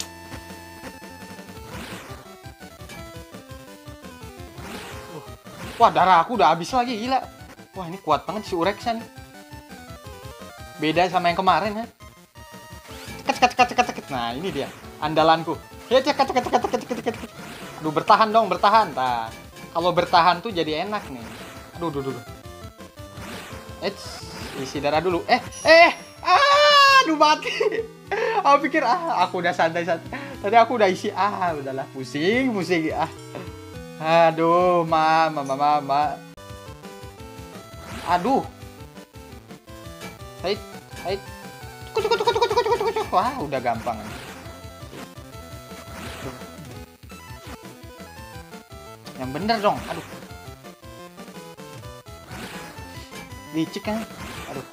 Wah, darah aku udah habis lagi, gila. Wah, ini kuat banget si Ureksa nih. Beda sama yang kemarin ya. Ceket, ceket, ceket, ceket. Nah, ini dia andalanku. Ya, ceket, ceket, ceket, ceket, ceket, ceket. Aduh, bertahan dong, bertahan. Nah, kalau bertahan tuh jadi enak nih. Aduh, aduh, aduh. Eits, isi darah dulu. Eh, eh, ah, aduh mati. Aku pikir ah, aku udah santai-santai. Tadi aku udah isi. Ah, udahlah, pusing, pusing. Ah. Aduh, mama, mama, mama. Aduh. Hai, hai. Cuk, cuk, cuk, cuk, cuk, cuk, cuk. Wah, udah gampang. Yang bener dong. Aduh. Licik kan? Aduh.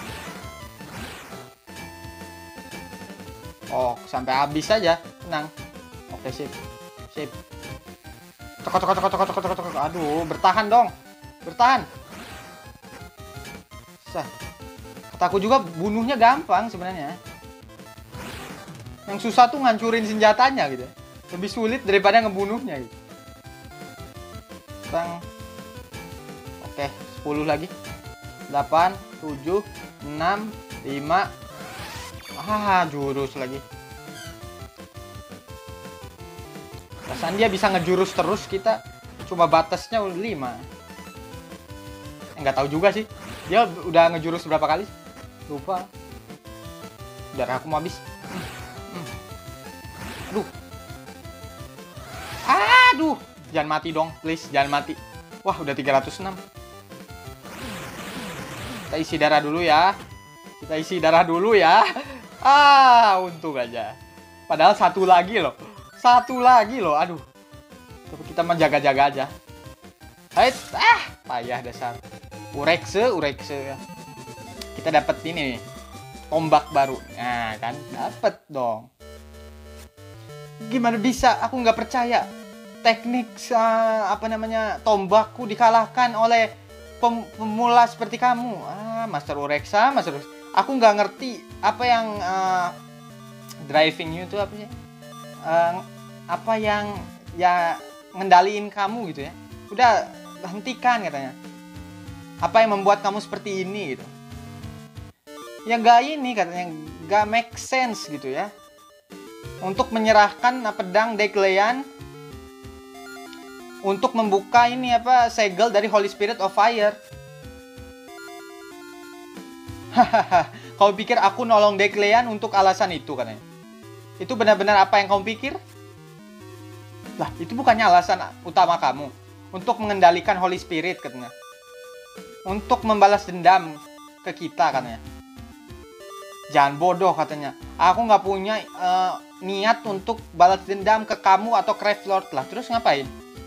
Oh, sampai habis aja. Tenang. Oke, sip. Sip. Tok tok tok tok tok tok tok. Aduh, bertahan dong. Bertahan. Sah. Kataku juga bunuhnya gampang sebenarnya. Yang susah tuh ngancurin senjatanya gitu. Lebih sulit daripada ngebunuhnya gitu. Bang. Oke, sepuluh lagi. delapan, tujuh, enam, lima. Ah, jurus lagi. Perasaan dia bisa ngejurus terus, kita cuma batasnya lima. Enggak tahu juga sih. Dia udah ngejurus berapa kali? Lupa. Darah aku mau habis. Aduh. Aduh. Jangan mati dong, please. Jangan mati. Wah, udah tiga ratus enam. Kita isi darah dulu ya. Kita isi darah dulu ya. Ah, untung aja. Padahal satu lagi loh. Satu lagi loh. Aduh. Tapi kita mah jaga-jaga aja. Hai, ah, payah dasar. Urekse, urekse ya. Kita dapat ini nih. Tombak baru. Nah, kan dapat dong. Gimana bisa? Aku nggak percaya. Teknik uh, apa namanya? Tombakku dikalahkan oleh Pem pemula seperti kamu. Ah, Master Ureksa, Master Ureksa. Aku nggak ngerti apa yang uh, driving you itu apa sih? Uh, apa yang ya ngendaliin kamu gitu ya? Udah hentikan katanya. Apa yang membuat kamu seperti ini gitu? Ya nggak ini katanya, nggak make sense gitu ya. Untuk menyerahkan pedang Dekleyan untuk membuka ini apa segel dari Holy Spirit of Fire. Hahaha, kau pikir aku nolong Dekleyan untuk alasan itu katanya? Itu benar-benar apa yang kau pikir? Lah, itu bukannya alasan utama kamu untuk mengendalikan Holy Spirit katanya. Untuk membalas dendam ke kita katanya. Jangan bodoh katanya. Aku nggak punya uh, niat untuk balas dendam ke kamu atau Craft Lord lah. Terus ngapain?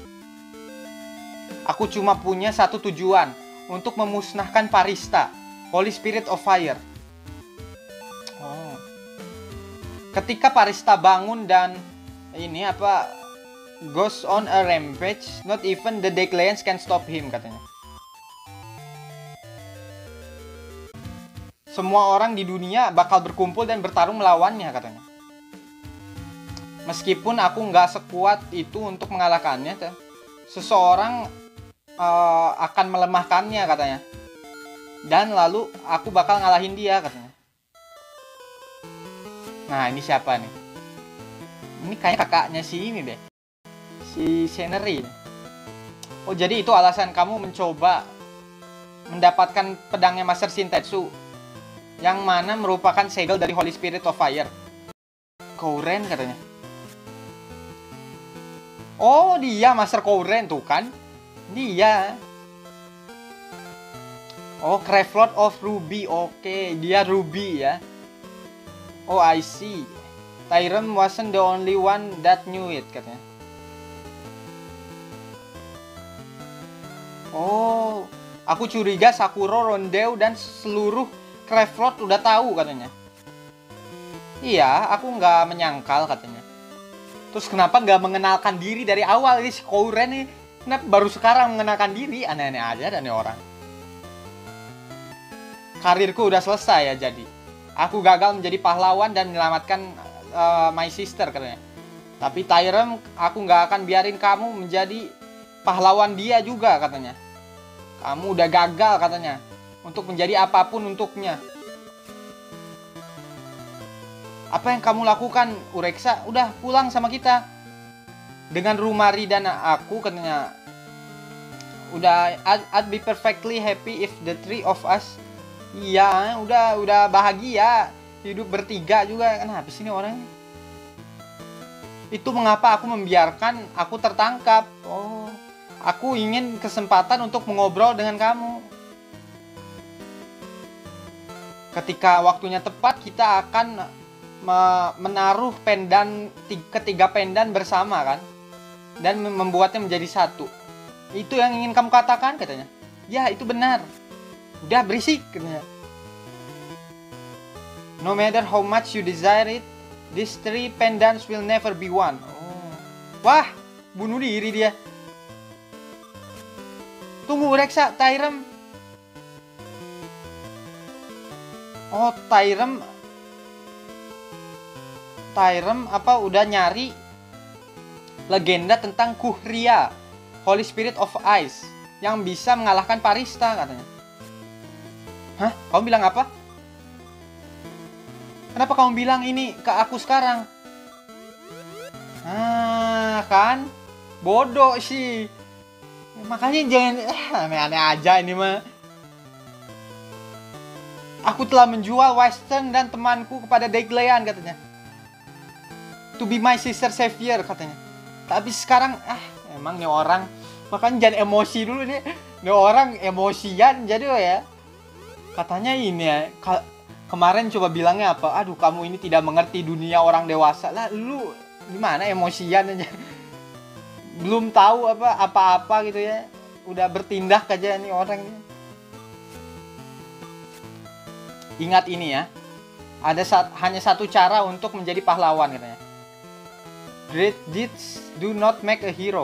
Aku cuma punya satu tujuan, untuk memusnahkan Parista, Holy Spirit of Fire. Oh. Ketika Parista bangun dan ini apa goes on a rampage, not even the Dekleyans can stop him katanya. semua orang di dunia bakal berkumpul dan bertarung melawannya katanya. Meskipun aku nggak sekuat itu untuk mengalahkannya, seseorang uh, akan melemahkannya katanya. Dan lalu aku bakal ngalahin dia katanya. Nah, ini siapa nih? Ini kayak kakaknya si ini deh. Si Scenery. Oh, jadi itu alasan kamu mencoba mendapatkan pedangnya Master Shintetsu, yang mana merupakan segel dari Holy Spirit of Fire. Kouren katanya. Oh, dia Master Kouren tuh kan. Dia. Oh, Craftlord of Ruby. Oke, dia Ruby ya. Oh, I see. Tyrem wasn't the only one that knew it katanya. Oh, aku curiga Sakura, Rondeau, dan seluruh Craftlord udah tahu katanya. Iya, aku nggak menyangkal katanya. Terus kenapa nggak mengenalkan diri dari awal? Ini si Kouren nih, kenapa baru sekarang mengenalkan diri? Aneh-aneh aja dan orang. Karirku udah selesai ya jadi. Aku gagal menjadi pahlawan dan menyelamatkan uh, my sister katanya. Tapi Tyrem, aku nggak akan biarin kamu menjadi pahlawan dia juga katanya. Kamu udah gagal katanya untuk menjadi apapun untuknya. Apa yang kamu lakukan, Ureksa? Udah pulang sama kita. Dengan Rumari dan aku katanya. Udah, I'd, I'd be perfectly happy if the three of us. Iya, udah udah bahagia hidup bertiga juga. Kenapa sih ini orangnya? Itu mengapa aku membiarkan aku tertangkap. Oh, aku ingin kesempatan untuk mengobrol dengan kamu. Ketika waktunya tepat, kita akan menaruh pendan, ketiga pendan bersama kan, dan membuatnya menjadi satu. Itu yang ingin kamu katakan katanya. Ya, itu benar. Udah berisik katanya. No matter how much you desire it, these three pendants will never be one. Oh. Wah, bunuh diri dia. Tunggu Ureksa, Tyrem. Oh, Tyrem Tyrem apa udah nyari legenda tentang Kuhria, Holy Spirit of Ice, yang bisa mengalahkan Parista katanya. Hah? Kamu bilang apa? Kenapa kamu bilang ini ke aku sekarang? Ah, kan? Bodoh sih. Makanya jangan eh, aneh-aneh aja ini mah. Aku telah menjual Western dan temanku kepada Degleyan katanya. To be my sister savior katanya. Tapi sekarang ah emang nih orang, makanya jangan emosi dulu nih. Nih orang emosian jadi ya. Katanya ini ya, ke kemarin coba bilangnya apa? Aduh, kamu ini tidak mengerti dunia orang dewasa. Lah lu gimana emosian aja. Belum tahu apa apa-apa gitu ya. Udah bertindak aja nih orang ini. Ingat ini ya. Ada sat hanya satu cara untuk menjadi pahlawan katanya. Great deeds do not make a hero.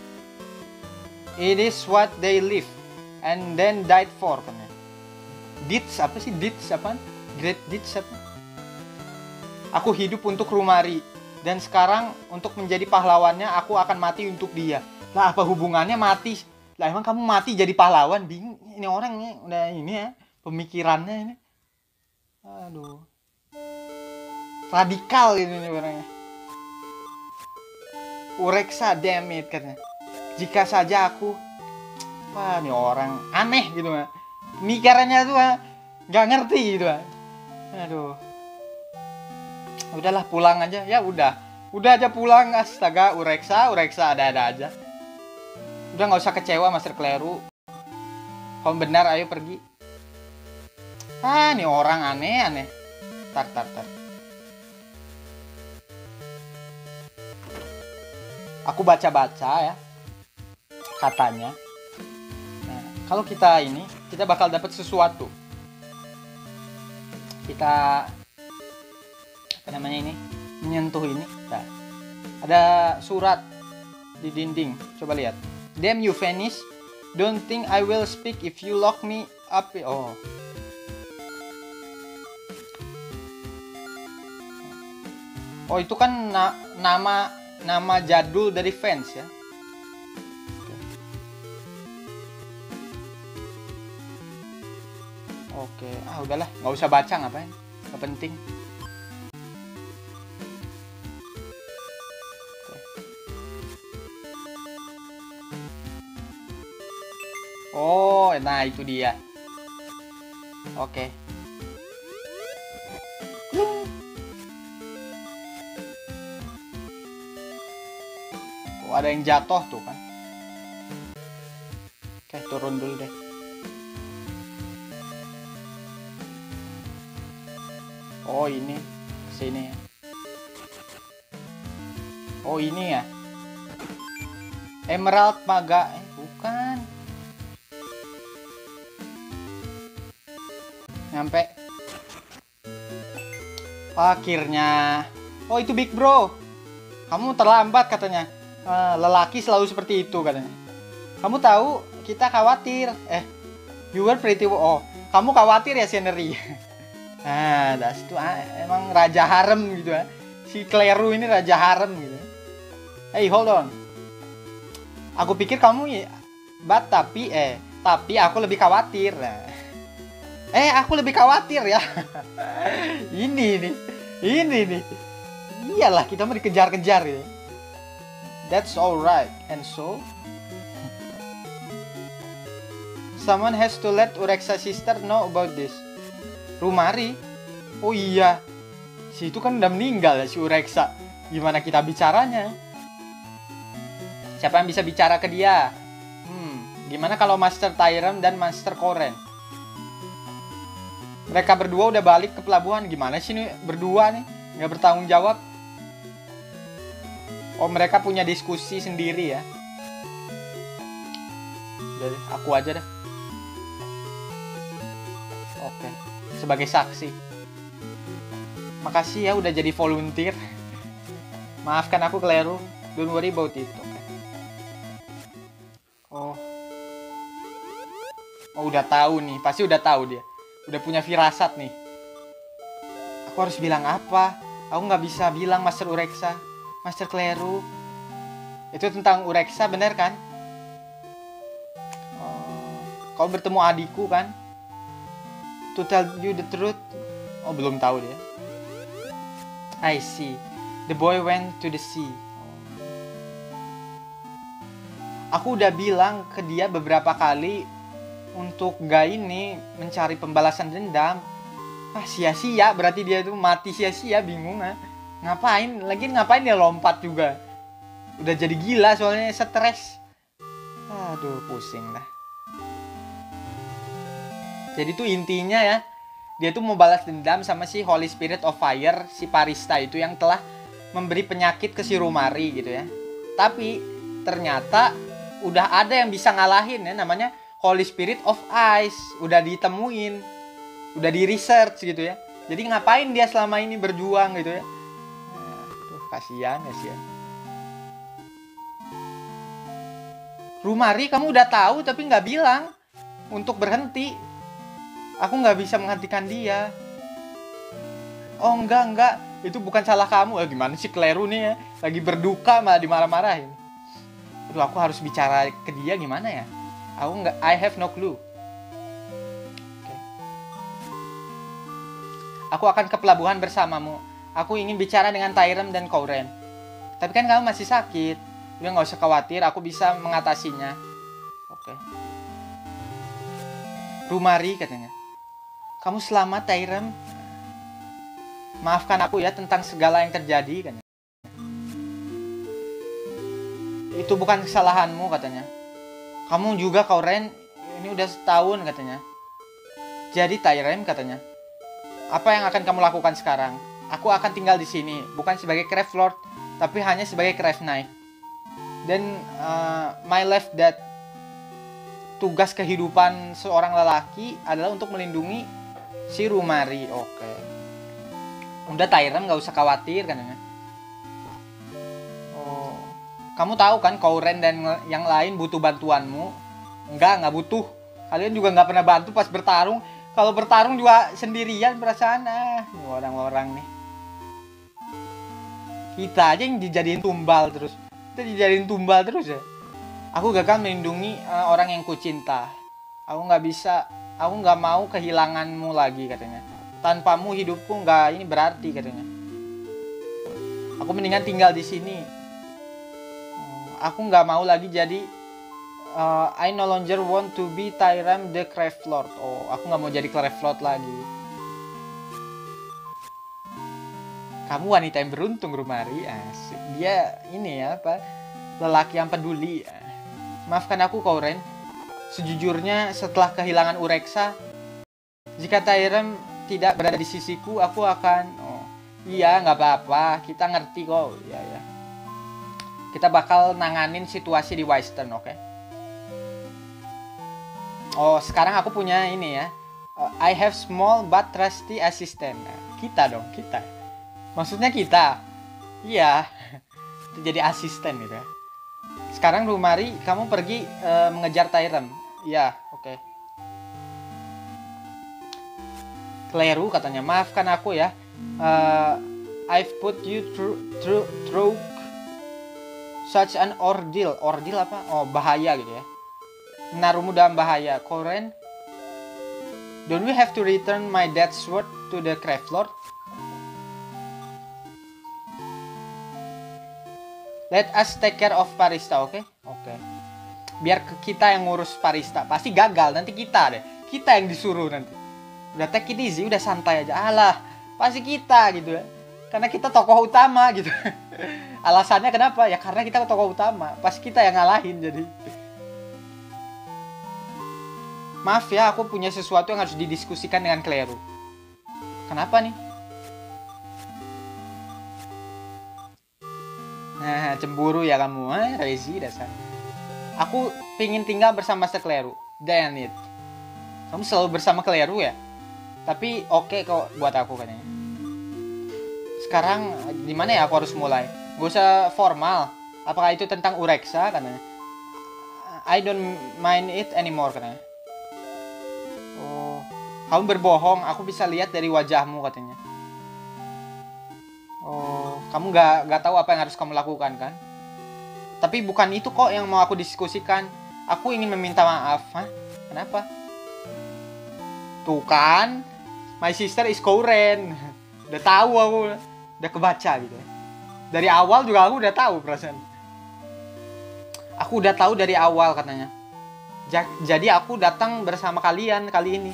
It is what they live and then died for. Deeds apa sih? Deeds apa? Great deeds apa? Aku hidup untuk Rumari dan sekarang untuk menjadi pahlawannya aku akan mati untuk dia. Lah apa hubungannya mati? Lah emang kamu mati jadi pahlawan? Bingung ini orang ini udah ini ya pemikirannya ini. Aduh. Radikal ini orangnya. Ureksa, damn it katanya. Jika saja aku, wah ini orang aneh gitu mah. Mikirannya tuh nggak ngerti gitu mah. Aduh. Udahlah pulang aja ya udah. Udah aja pulang astaga Ureksa, Ureksa ada-ada aja. Udah nggak usah kecewa Master Kleru. Kalau benar ayo pergi. Ah ini orang aneh-aneh. Tar tar tar. Aku baca-baca ya katanya. Nah, kalau kita ini kita bakal dapat sesuatu. Kita apa namanya ini menyentuh ini. Nah, ada surat di dinding. Coba lihat. Damn you Venice. Don't think I will speak if you lock me up. Oh. Oh, itu kan na nama nama jadul dari fans ya. Oke, ah udahlah, nggak usah baca, ngapain? Nggak penting. Oke. Oh, nah itu dia. Oke. Oh, ada yang jatuh tuh kan. Oke, turun dulu deh. Oh, ini kesini ya. Oh, ini ya. Emerald Maga, eh, bukan. Nyampe. Akhirnya. Oh, itu Big Bro. Kamu terlambat katanya. Uh, lelaki selalu seperti itu katanya. Kamu tahu kita khawatir. Eh, you were pretty. Oh, kamu khawatir ya, Scenery. Nah, das itu ah, emang raja harem gitu ya. Si Kleru ini raja harem gitu. Hey, hold on. Aku pikir kamu ya, but tapi eh tapi aku lebih khawatir. Nah. Eh, aku lebih khawatir ya. Ini nih. Ini nih. Iyalah, kita mau dikejar-kejar gitu. That's alright. And so someone has to let Urexa sister know about this. Rumari? Oh iya. Si itu kan udah meninggal ya, si Urexa. Gimana kita bicaranya? Siapa yang bisa bicara ke dia? Hmm, gimana kalau Master Tyrem dan Master Koren? Mereka berdua udah balik ke pelabuhan. Gimana sih nih berdua nih? Nggak bertanggung jawab. Oh, mereka punya diskusi sendiri ya. Jadi aku aja deh. Oke, sebagai saksi. Makasih ya udah jadi volunteer. Maafkan aku, Kleru. Don't worry about it. Oke. Oh. Oh, udah tahu nih. Pasti udah tahu dia. Udah punya firasat nih. Aku harus bilang apa? Aku nggak bisa bilang Master Urexa, Master Kleru. Itu tentang Urexa, bener kan? Oh, kau bertemu adikku kan? To tell you the truth. Oh, belum tahu dia. I see. The boy went to the sea. Oh. Aku udah bilang ke dia beberapa kali untuk gak ini mencari pembalasan dendam. Ah, sia-sia, berarti dia itu mati sia-sia, bingung ah. Ngapain? Lagi ngapain dia lompat juga? Udah jadi gila soalnya, stres. Aduh, pusing dah. Jadi tuh intinya ya, dia tuh mau balas dendam sama si Holy Spirit of Fire, si Parista itu yang telah memberi penyakit ke si Rumari gitu ya. Tapi ternyata udah ada yang bisa ngalahin ya, namanya Holy Spirit of Ice. Udah ditemuin, udah di research gitu ya. Jadi ngapain dia selama ini berjuang gitu ya. Nah, tuh kasihan ya sih ya. Rumari, kamu udah tahu tapi nggak bilang untuk berhenti. Aku nggak bisa menghentikan dia. Oh enggak, enggak. Itu bukan salah kamu. Eh, gimana sih Kleru nih ya. Lagi berduka malah dimarah-marahin. Itu aku harus bicara ke dia gimana ya. Aku nggak, I have no clue. Okay. Aku akan ke pelabuhan bersamamu. Aku ingin bicara dengan Tyrem dan Koren. Tapi kan kamu masih sakit. Udah nggak usah khawatir, aku bisa mengatasinya. Oke. Okay. Rumari katanya. Kamu selamat, Tyrem. Maafkan aku ya tentang segala yang terjadi, katanya. Itu bukan kesalahanmu, katanya. Kamu juga, Koren, ini udah setahun, katanya. Jadi, Tyrem, katanya. Apa yang akan kamu lakukan sekarang? Aku akan tinggal di sini, bukan sebagai Craft Lord, tapi hanya sebagai Craft Knight. Dan uh, my life that tugas kehidupan seorang lelaki adalah untuk melindungi si Rumari. Oke. Udah Tyrem, gak usah khawatir katanya. Oh. Kamu tahu kan Koren dan yang lain butuh bantuanmu? Enggak, nggak butuh. Kalian juga nggak pernah bantu pas bertarung. Kalau bertarung juga sendirian perasaan. Ah, orang-orang nih. Kita aja yang dijadiin tumbal terus. Kita dijadiin tumbal terus ya. Aku gagal melindungi uh, orang yang kucinta. Aku nggak bisa, aku nggak mau kehilanganmu lagi katanya. Tanpamu hidupku nggak ini berarti katanya. Aku mendingan tinggal di sini. Aku nggak mau lagi jadi uh, I no longer want to be Tyram the Craft Lord. Oh, aku nggak mau jadi Craft Lord lagi. Kamu wanita yang beruntung, Rumari. Asik. Dia ini ya apa? Lelaki yang peduli. Maafkan aku, Kouren. Sejujurnya setelah kehilangan Ureksa, jika Tyram tidak berada di sisiku, aku akan. Oh, iya, nggak apa-apa. Kita ngerti kok. Iya ya. Kita bakal nanganin situasi di Western, oke? Okay? Oh, sekarang aku punya ini ya. Uh, I have small but trusty assistant. Nah, kita dong, kita. Maksudnya kita. Iya. Jadi asisten gitu ya. Sekarang Rumari, kamu pergi uh, mengejar Tyram. Iya, oke. Okay. Kleru katanya, maafkan aku ya. Uh, I've put you through, through, through such an ordeal. Ordeal apa? Oh, bahaya gitu ya. Menaruhmu dalam bahaya. Kouren, don't we have to return my dead sword to the Craft Lord? Let us take care of Parista, oke? Okay? Oke. Okay. Biar kita yang ngurus Parista. Pasti gagal, nanti kita deh. Kita yang disuruh nanti. Udah take it easy, udah santai aja. Alah, pasti kita gitu ya. Karena kita tokoh utama gitu. Alasannya kenapa? Ya karena kita tokoh utama. Pasti kita yang ngalahin jadi. Maaf ya, aku punya sesuatu yang harus didiskusikan dengan Kleru. Kenapa nih? Nah, cemburu ya kamu. Ah, Rezi dasar. Aku pingin tinggal bersama Master Kleru. Damn it. Kamu selalu bersama Kleru ya? Tapi oke okay kok buat aku katanya. Sekarang gimana ya aku harus mulai? Gak usah formal. Apakah itu tentang Ureksa katanya? I don't mind it anymore katanya. Oh, kamu berbohong. Aku bisa lihat dari wajahmu katanya. Oh, kamu gak, gak tahu apa yang harus kamu lakukan kan? Tapi bukan itu kok yang mau aku diskusikan. Aku ingin meminta maaf. Hah? Kenapa? Tuh kan, my sister is Kouren. Udah tahu aku, udah kebaca gitu. Dari awal juga aku udah tahu perasaan. Aku udah tahu dari awal katanya. Jadi aku datang bersama kalian kali ini.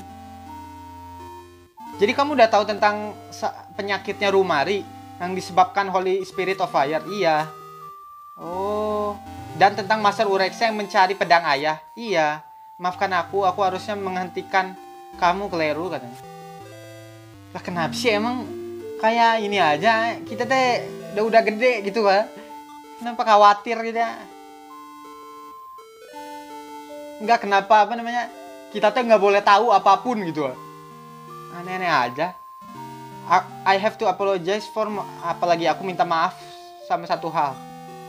Jadi kamu udah tahu tentang penyakitnya Rumari yang disebabkan Holy Spirit of Fire? Iya. Oh, dan tentang Master Ureksa yang mencari pedang ayah? Iya. Maafkan aku, aku harusnya menghentikan kamu, Kleru katanya. Lah kenapa sih emang kayak ini aja? Kita teh udah udah gede gitu kan? Kenapa khawatir gitu ya? Enggak, kenapa apa namanya? Kita teh nggak boleh tahu apapun gitu. Aneh-aneh aja. I have to apologize for, apalagi aku minta maaf sama satu hal.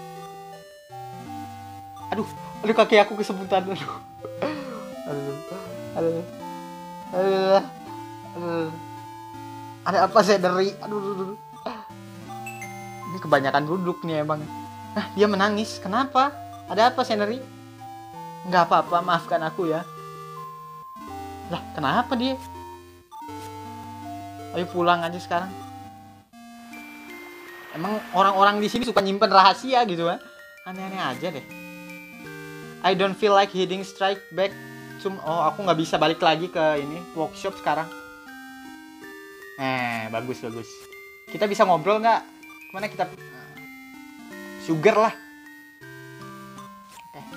Aduh, aduh kaki aku kesemutan. Aduh. Aduh. Aduh. Aduh. Aduh. Ada apa saya dari? Aduh, aduh, aduh. Ini kebanyakan duduk nih emang. Nah, dia menangis. Kenapa? Ada apa Seneri? Enggak apa-apa, maafkan aku ya. Lah, kenapa dia? Ayo pulang aja sekarang. Emang orang-orang di sini suka nyimpen rahasia gitu kan? Aneh-aneh aja deh. I don't feel like heading straight back to... Oh, aku nggak bisa balik lagi ke ini workshop sekarang. Eh, bagus bagus. Kita bisa ngobrol nggak? Kemana kita? Sugar lah. Eh.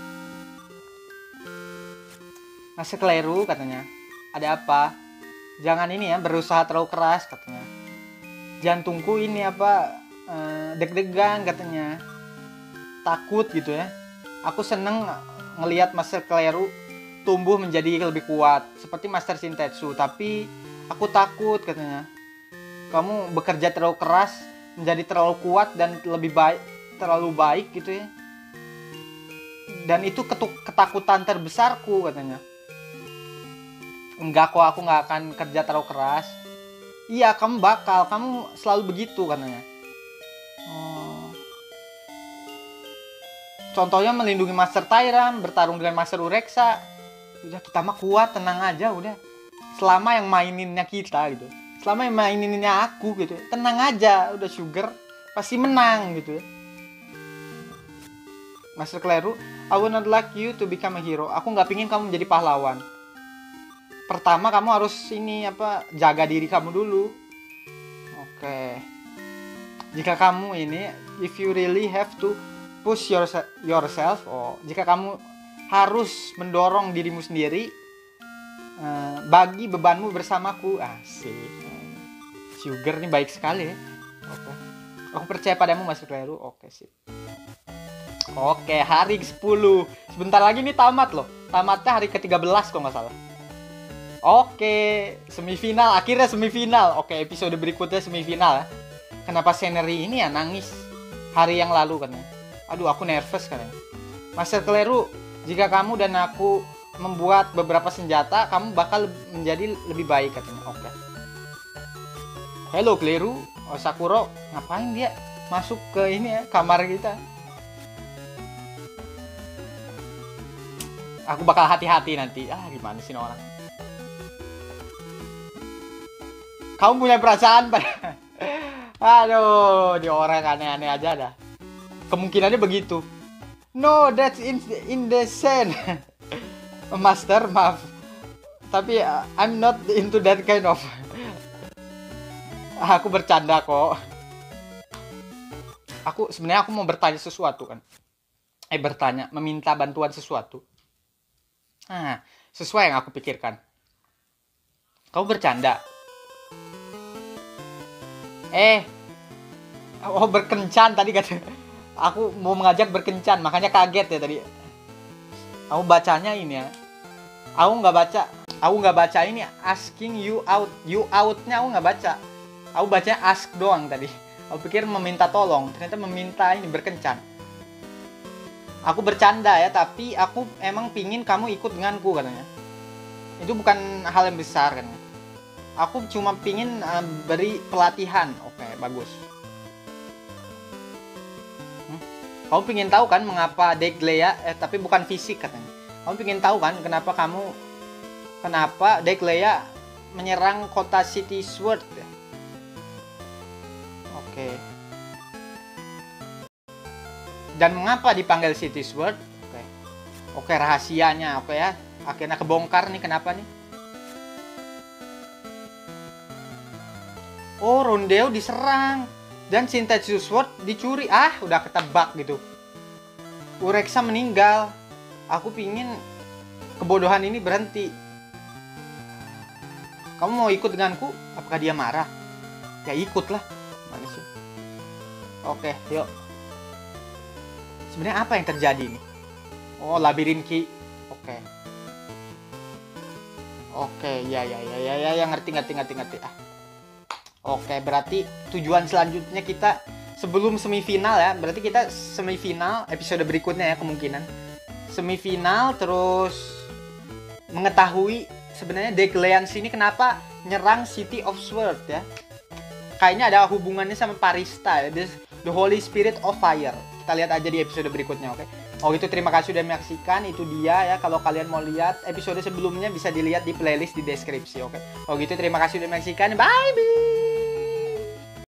Masih Kleru katanya. Ada apa? Jangan ini ya, berusaha terlalu keras katanya. Jantungku ini apa eh, deg-degan katanya. Takut gitu ya. Aku seneng ngelihat Master Kleru tumbuh menjadi lebih kuat seperti Master Shintetsu, tapi aku takut katanya. Kamu bekerja terlalu keras menjadi terlalu kuat dan lebih baik, terlalu baik gitu ya. Dan itu ketuk, ketakutan terbesarku katanya. Enggak kok, aku nggak akan kerja terlalu keras. Iya, kamu bakal, kamu selalu begitu katanya. Oh, Contohnya melindungi Master Tyram, bertarung dengan Master Urexa. Udah kita mah kuat, tenang aja udah. Selama yang maininnya kita gitu. Selama yang maininnya aku gitu. Tenang aja, udah Sugar pasti menang gitu ya. Master Kleru, I would not like you to become a hero. Aku nggak pingin kamu menjadi pahlawan. Pertama kamu harus ini apa, jaga diri kamu dulu. Oke. Jika kamu ini, if you really have to push yourself, yourself oh, jika kamu harus mendorong dirimu sendiri, uh, bagi bebanmu bersamaku. Asik. Sugar ini baik sekali ya. Oke. Aku percaya padamu Master Kleru. Oke sih. Oke, hari ke sepuluh. Sebentar lagi nih tamat loh. Tamatnya hari ke tiga belas kok nggak salah. Oke, semifinal. Akhirnya semifinal. Oke, episode berikutnya semifinal ya. Kenapa Scenery ini ya nangis hari yang lalu katanya. Aduh, aku nervous katanya. Master Kleru, jika kamu dan aku membuat beberapa senjata, kamu bakal menjadi lebih baik katanya. Oke. Hello Kleru. Oh, Sakuro, ngapain dia masuk ke ini ya, kamar kita? Aku bakal hati-hati nanti. Ah, gimana sih orang? Kamu punya perasaan pada... Aduh, di orang aneh-aneh aja dah. Kemungkinannya begitu. No, that's in, in the scene. Master, maaf. Tapi uh, I'm not into that kind of... Aku bercanda kok. Aku sebenarnya aku mau bertanya sesuatu kan. Eh bertanya, meminta bantuan sesuatu. Nah, sesuai yang aku pikirkan. Kau bercanda. Eh, oh berkencan tadi kata. Aku mau mengajak berkencan, makanya kaget ya tadi. Aku bacanya ini ya. Aku nggak baca. Aku nggak baca ini asking you out. You out-nya aku nggak baca. Aku bacanya ask doang tadi. Aku pikir meminta tolong, ternyata meminta ini berkencan. Aku bercanda ya, tapi aku emang pingin kamu ikut denganku katanya. Itu bukan hal yang besar kan. Aku cuma pingin uh, beri pelatihan. Oke, bagus. Hmm? Kamu pingin tahu kan mengapa Deglea, eh tapi bukan fisik katanya. Kamu pingin tahu kan kenapa kamu, kenapa Deglea menyerang kota City Sword ya? Oke. Dan mengapa dipanggil City Sword? Oke. Oke, rahasianya oke ya. Akhirnya kebongkar nih kenapa nih? Oh, Rondeo diserang dan Shintetsu Sword dicuri. Ah, udah ketebak gitu. Urexa meninggal. Aku pingin kebodohan ini berhenti. Kamu mau ikut denganku? Apakah dia marah? Ya ikutlah. Mana sih? Oke, yuk. Sebenarnya apa yang terjadi nih? Oh, labirin ki. Oke. Oke, ya ya ya ya ya, ya ngerti ngerti ngerti ngerti. Ah. Oke, berarti tujuan selanjutnya kita sebelum semifinal ya. Berarti kita semifinal episode berikutnya ya kemungkinan. Semifinal terus mengetahui sebenarnya Degleyans ini kenapa nyerang City of Sword ya. Kayaknya ada hubungannya sama Parista ya. This, the Holy Spirit of Fire. Kita lihat aja di episode berikutnya, oke? Oh gitu, terima kasih sudah menyaksikan. Itu dia ya, kalau kalian mau lihat episode sebelumnya bisa dilihat di playlist di deskripsi, oke? Oh gitu, terima kasih sudah menyaksikan. Bye bye.